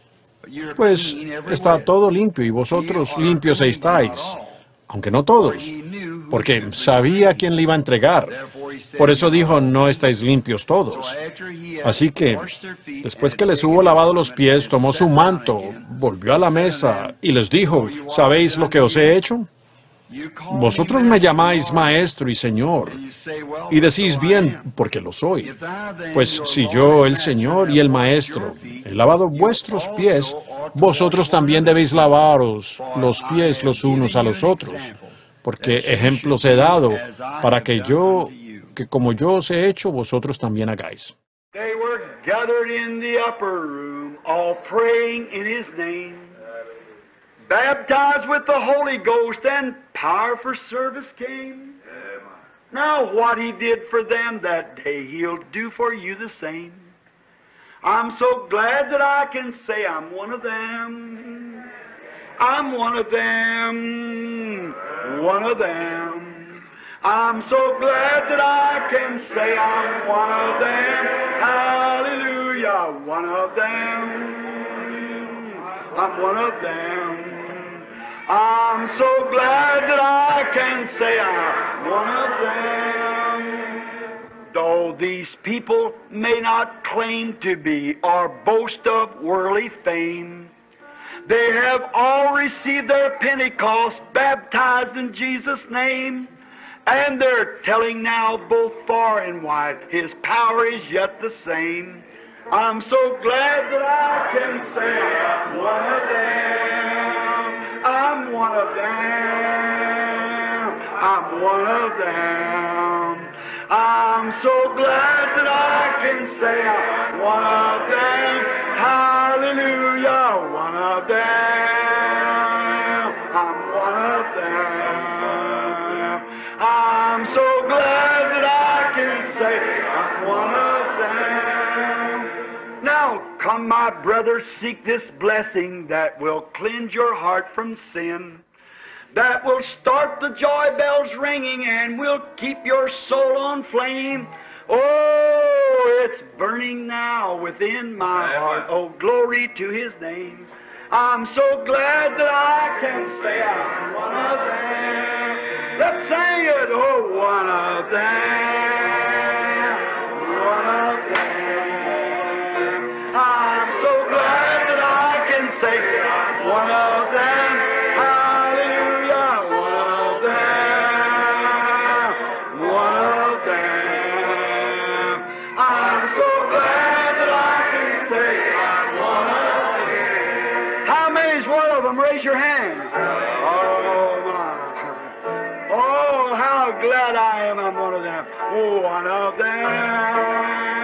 Pues está todo limpio y vosotros limpios estáis, aunque no todos, porque sabía quién le iba a entregar. Por eso dijo, no estáis limpios todos. Así que, después que les hubo lavado los pies, tomó su manto, volvió a la mesa y les dijo, ¿sabéis lo que os he hecho? Vosotros me llamáis Maestro y Señor, y decís bien, porque lo soy. Pues si yo, el Señor y el Maestro, he lavado vuestros pies, vosotros también debéis lavaros los pies los unos a los otros, porque ejemplos he dado, para que como yo os he hecho, vosotros también hagáis.
They were gathered in the upper room, all praying in His name, baptized with the Holy Ghost, and power for service came. Now what He did for them that day, He'll do for you the same. I'm so glad that I can say I'm one of them. I'm one of them, one of them. I'm so glad that I can say I'm one of them. Hallelujah, one of them. I'm one of them. I'm so glad that I can say I'm one of them. Though these people may not claim to be or boast of worldly fame, they have all received their Pentecost, baptized in Jesus' name, and they're telling now both far and wide, His power is yet the same. I'm so glad that I can say I'm one of them. I'm one of them. I'm one of them. I'm so glad that I can say I'm one of them. Hallelujah, one of them. I'm one of them. I'm so glad that I can say I'm one of them. Now come, my brother, seek this blessing that will cleanse your heart from sin, that will start the joy bells ringing and will keep your soul on flame. Oh, it's burning now within my heart. Oh, glory to His name. I'm so glad that I can say I'm one of them. Let's sing it. Oh, one of them. One of them. I'm so glad that I can say I'm one of them. Hallelujah, one of them. One of them. I'm so glad that I can say I'm one of them. How many's one of them? Raise your hands. Oh, my. Oh, how glad I am I'm one of them. One of them.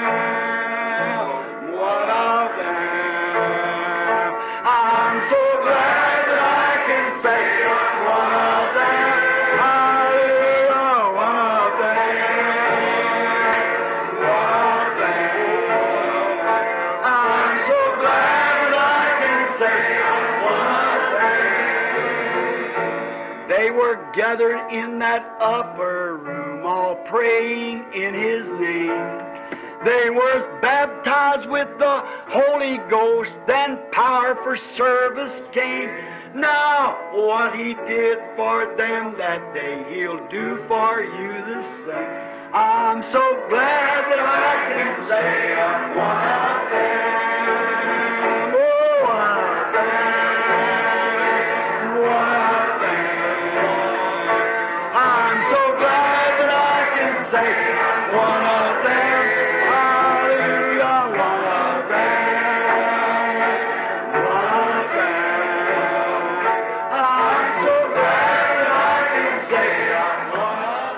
One of them. I'm so glad that I can say I'm one of them. Hallelujah, one of them. One of them. I'm so glad that I can say I'm one of them. They
were gathered in that upper room, all praying in His name. They were baptized with the Holy Ghost, then power for service came. Now, what He did for them that day, He'll do for you the same. I'm so glad that I can say I'm one of them. Oh, I'm one of them. I'm so glad that I can say I'm one of them. Hallelujah, one of them. One of them. I'm so glad that I can say I'm one of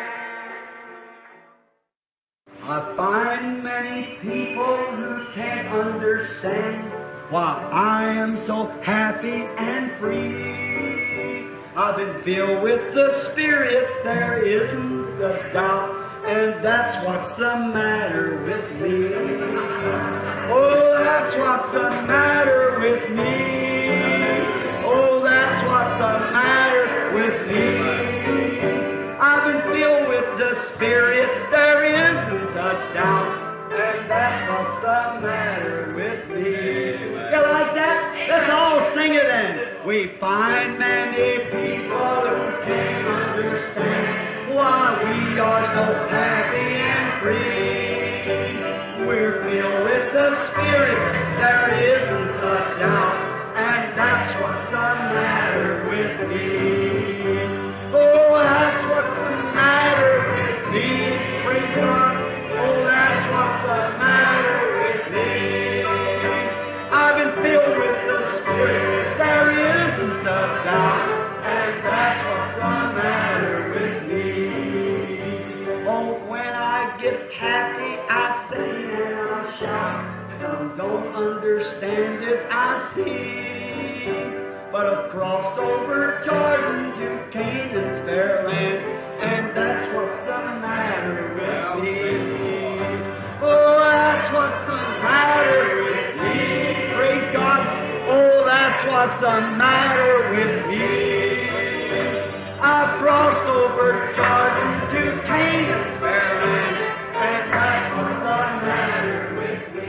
them. I find many people who can't understand why I am so happy and free. I've been filled with the Spirit, there isn't a doubt, and that's what's the matter with me. Oh, that's what's the matter with me. Oh, that's what's the matter with me. I've been filled with the Spirit, there isn't a doubt, and that's what's the matter with me. You like that? Let's all sing it then. We find many people who can't understand why we are so happy and free. We're filled with the Spirit, there isn't a doubt, and that's what's the matter with me. Oh, that's what's the matter with me. Praise God. Oh, that's what's the matter with me. I've been filled with the Spirit, there isn't a doubt, and that's what's the matter with me. Oh, when I get happy, I sing and I shout. Some don't understand it, I see. But I've crossed over Jordan to Canaan's fair land, and that's what's the matter with me. Oh, that's what's the matter with me. Praise God. Oh, that's what's the matter with me. I've crossed over Jordan to Canaan's fair land, and that's what's the matter with me.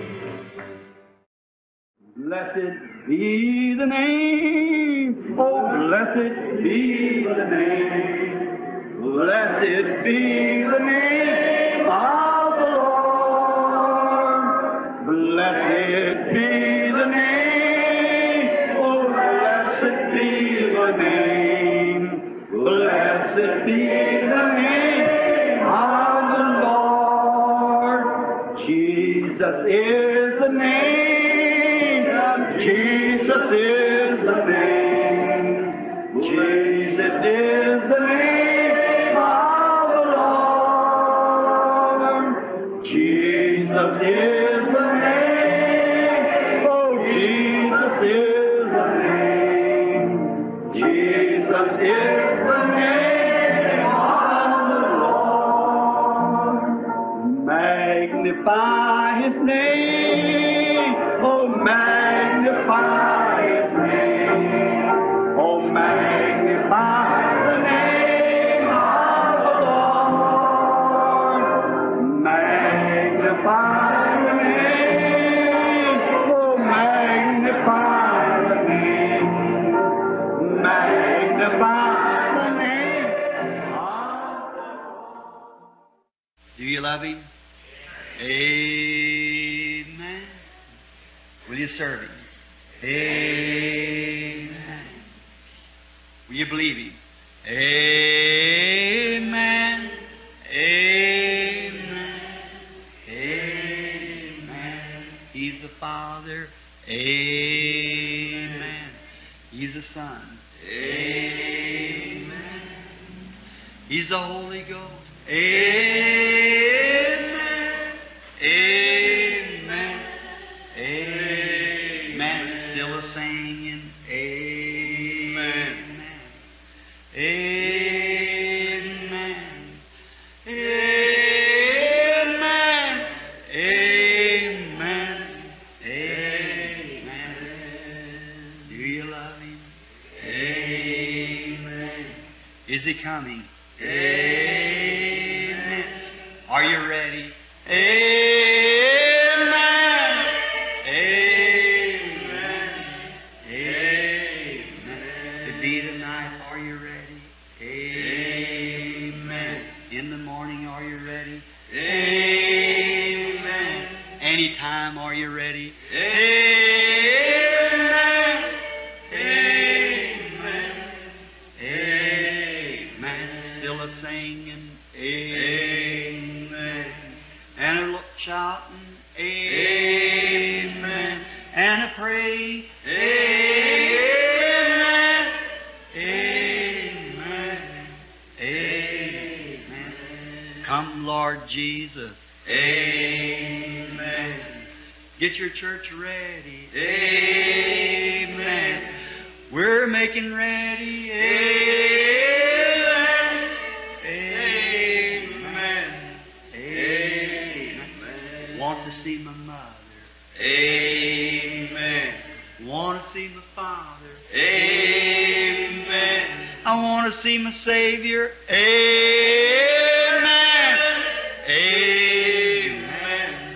Blessed be the name, oh blessed be the name, blessed be the name of the Lord, blessed be the name, oh blessed be the name, blessed be the name of the Lord. Jesus is the name. Jesus is the name. Jesus is the name of the Lord. Jesus is the name. Oh, Jesus is the name. Jesus is the name of the Lord. Magnify His name. Oh, magnify His name. Oh, magnify the name of the Lord. Magnify the name. Oh, magnify the name. Magnify the name of the Lord. Do you love Him? Amen. Will you serve Him? Amen. Will you believe Him? Amen. Amen. Amen. He's the Father. Amen. He's the Son. Amen. He's the Holy Ghost. Amen. Amen. Amen. Still a singing. Amen. Amen. Amen. Amen. Amen. Do you love Him? Amen. Is He coming? Amen. Are you ready? Amen. Amen. Amen. To be tonight, are you ready? Amen. In the morning, are you ready? Amen. Anytime, are you ready? Amen. Amen. Amen. Still a singing. Amen. And a shouting. Amen. And a pray. Amen. Amen. Amen. Come, Lord Jesus. Amen. Get your church ready. Amen. We're making ready. Amen. Amen. Amen. Want to see my mother. Amen. Want to see my father. Amen. I want to see my Savior. Amen. Amen.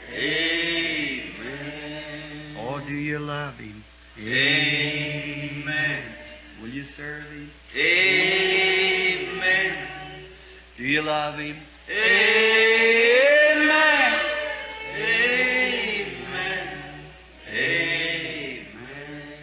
Amen. Oh, do you love Him? Amen. Will you serve Him? Amen. Do you love Him? Amen. Amen. Amen.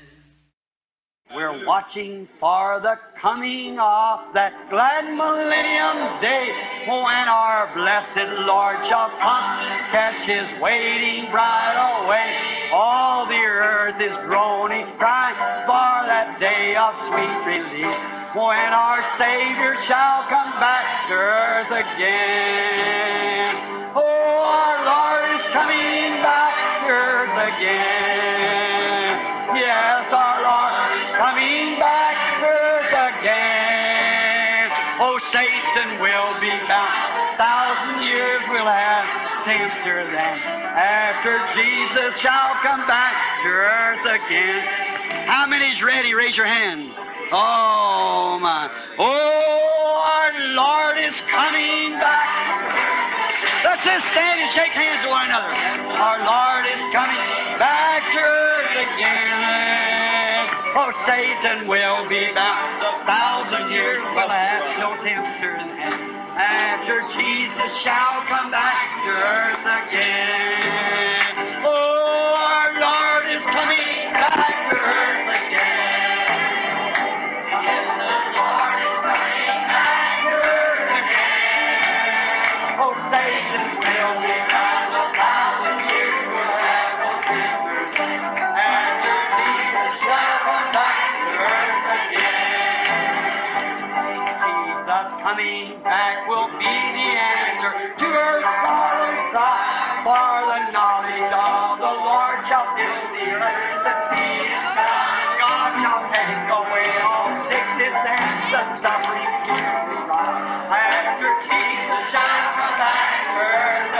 We're watching for the coming of that glad millennium day, when our blessed Lord shall come, catch His waiting bride away. All the earth is groaning, crying for that day of sweet relief, when our Savior shall come back to earth again. Oh, our Lord is coming back to earth again. Yes, our Lord is coming back to earth again. Oh, Satan will be bound, 1,000 years will have tempter then, after Jesus shall come back to earth again. How many's ready? Raise your hand. Oh, my. Oh, our Lord is coming back. Let's just stand and shake hands with one another. Our Lord is coming back to earth again. Oh, Satan will be bound, 1,000 years will have no tempter then, after Jesus shall come back to earth again. Oh, our Lord is coming back to earth again. Yes, the Lord is coming back to earth again. Oh, Satan will be bound, 1,000 years will have no tempter then, after Jesus shall come back to earth again. Jesus coming back will be the answer to her sorrowing cry, for the knowledge of the Lord shall fill the earth. The sea is found, God shall take away all sickness and the suffering here we rise, after Jesus shall come back to earth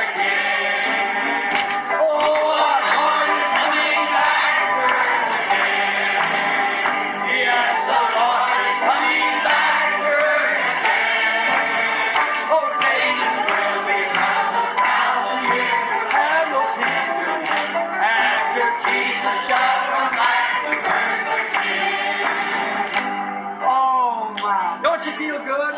again. Oh, our Lord is coming back to earth again. Yes, the Lord is coming back to earth again. Oh, Satan will be bound, 1,000 years will have no tempter then, after Jesus shall come back to earth again. Oh, my. Don't you feel good?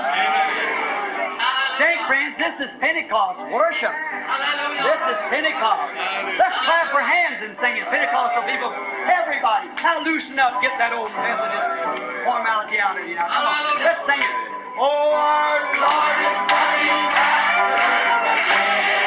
Say, friends, this is Pentecost worship. This is Pentecost. Let's clap our hands and sing it. Pentecostal people, everybody, now loosen up, get that old Methodist formality out of you now. Come on, let's sing it. Oh, our Lord is coming back to earth again.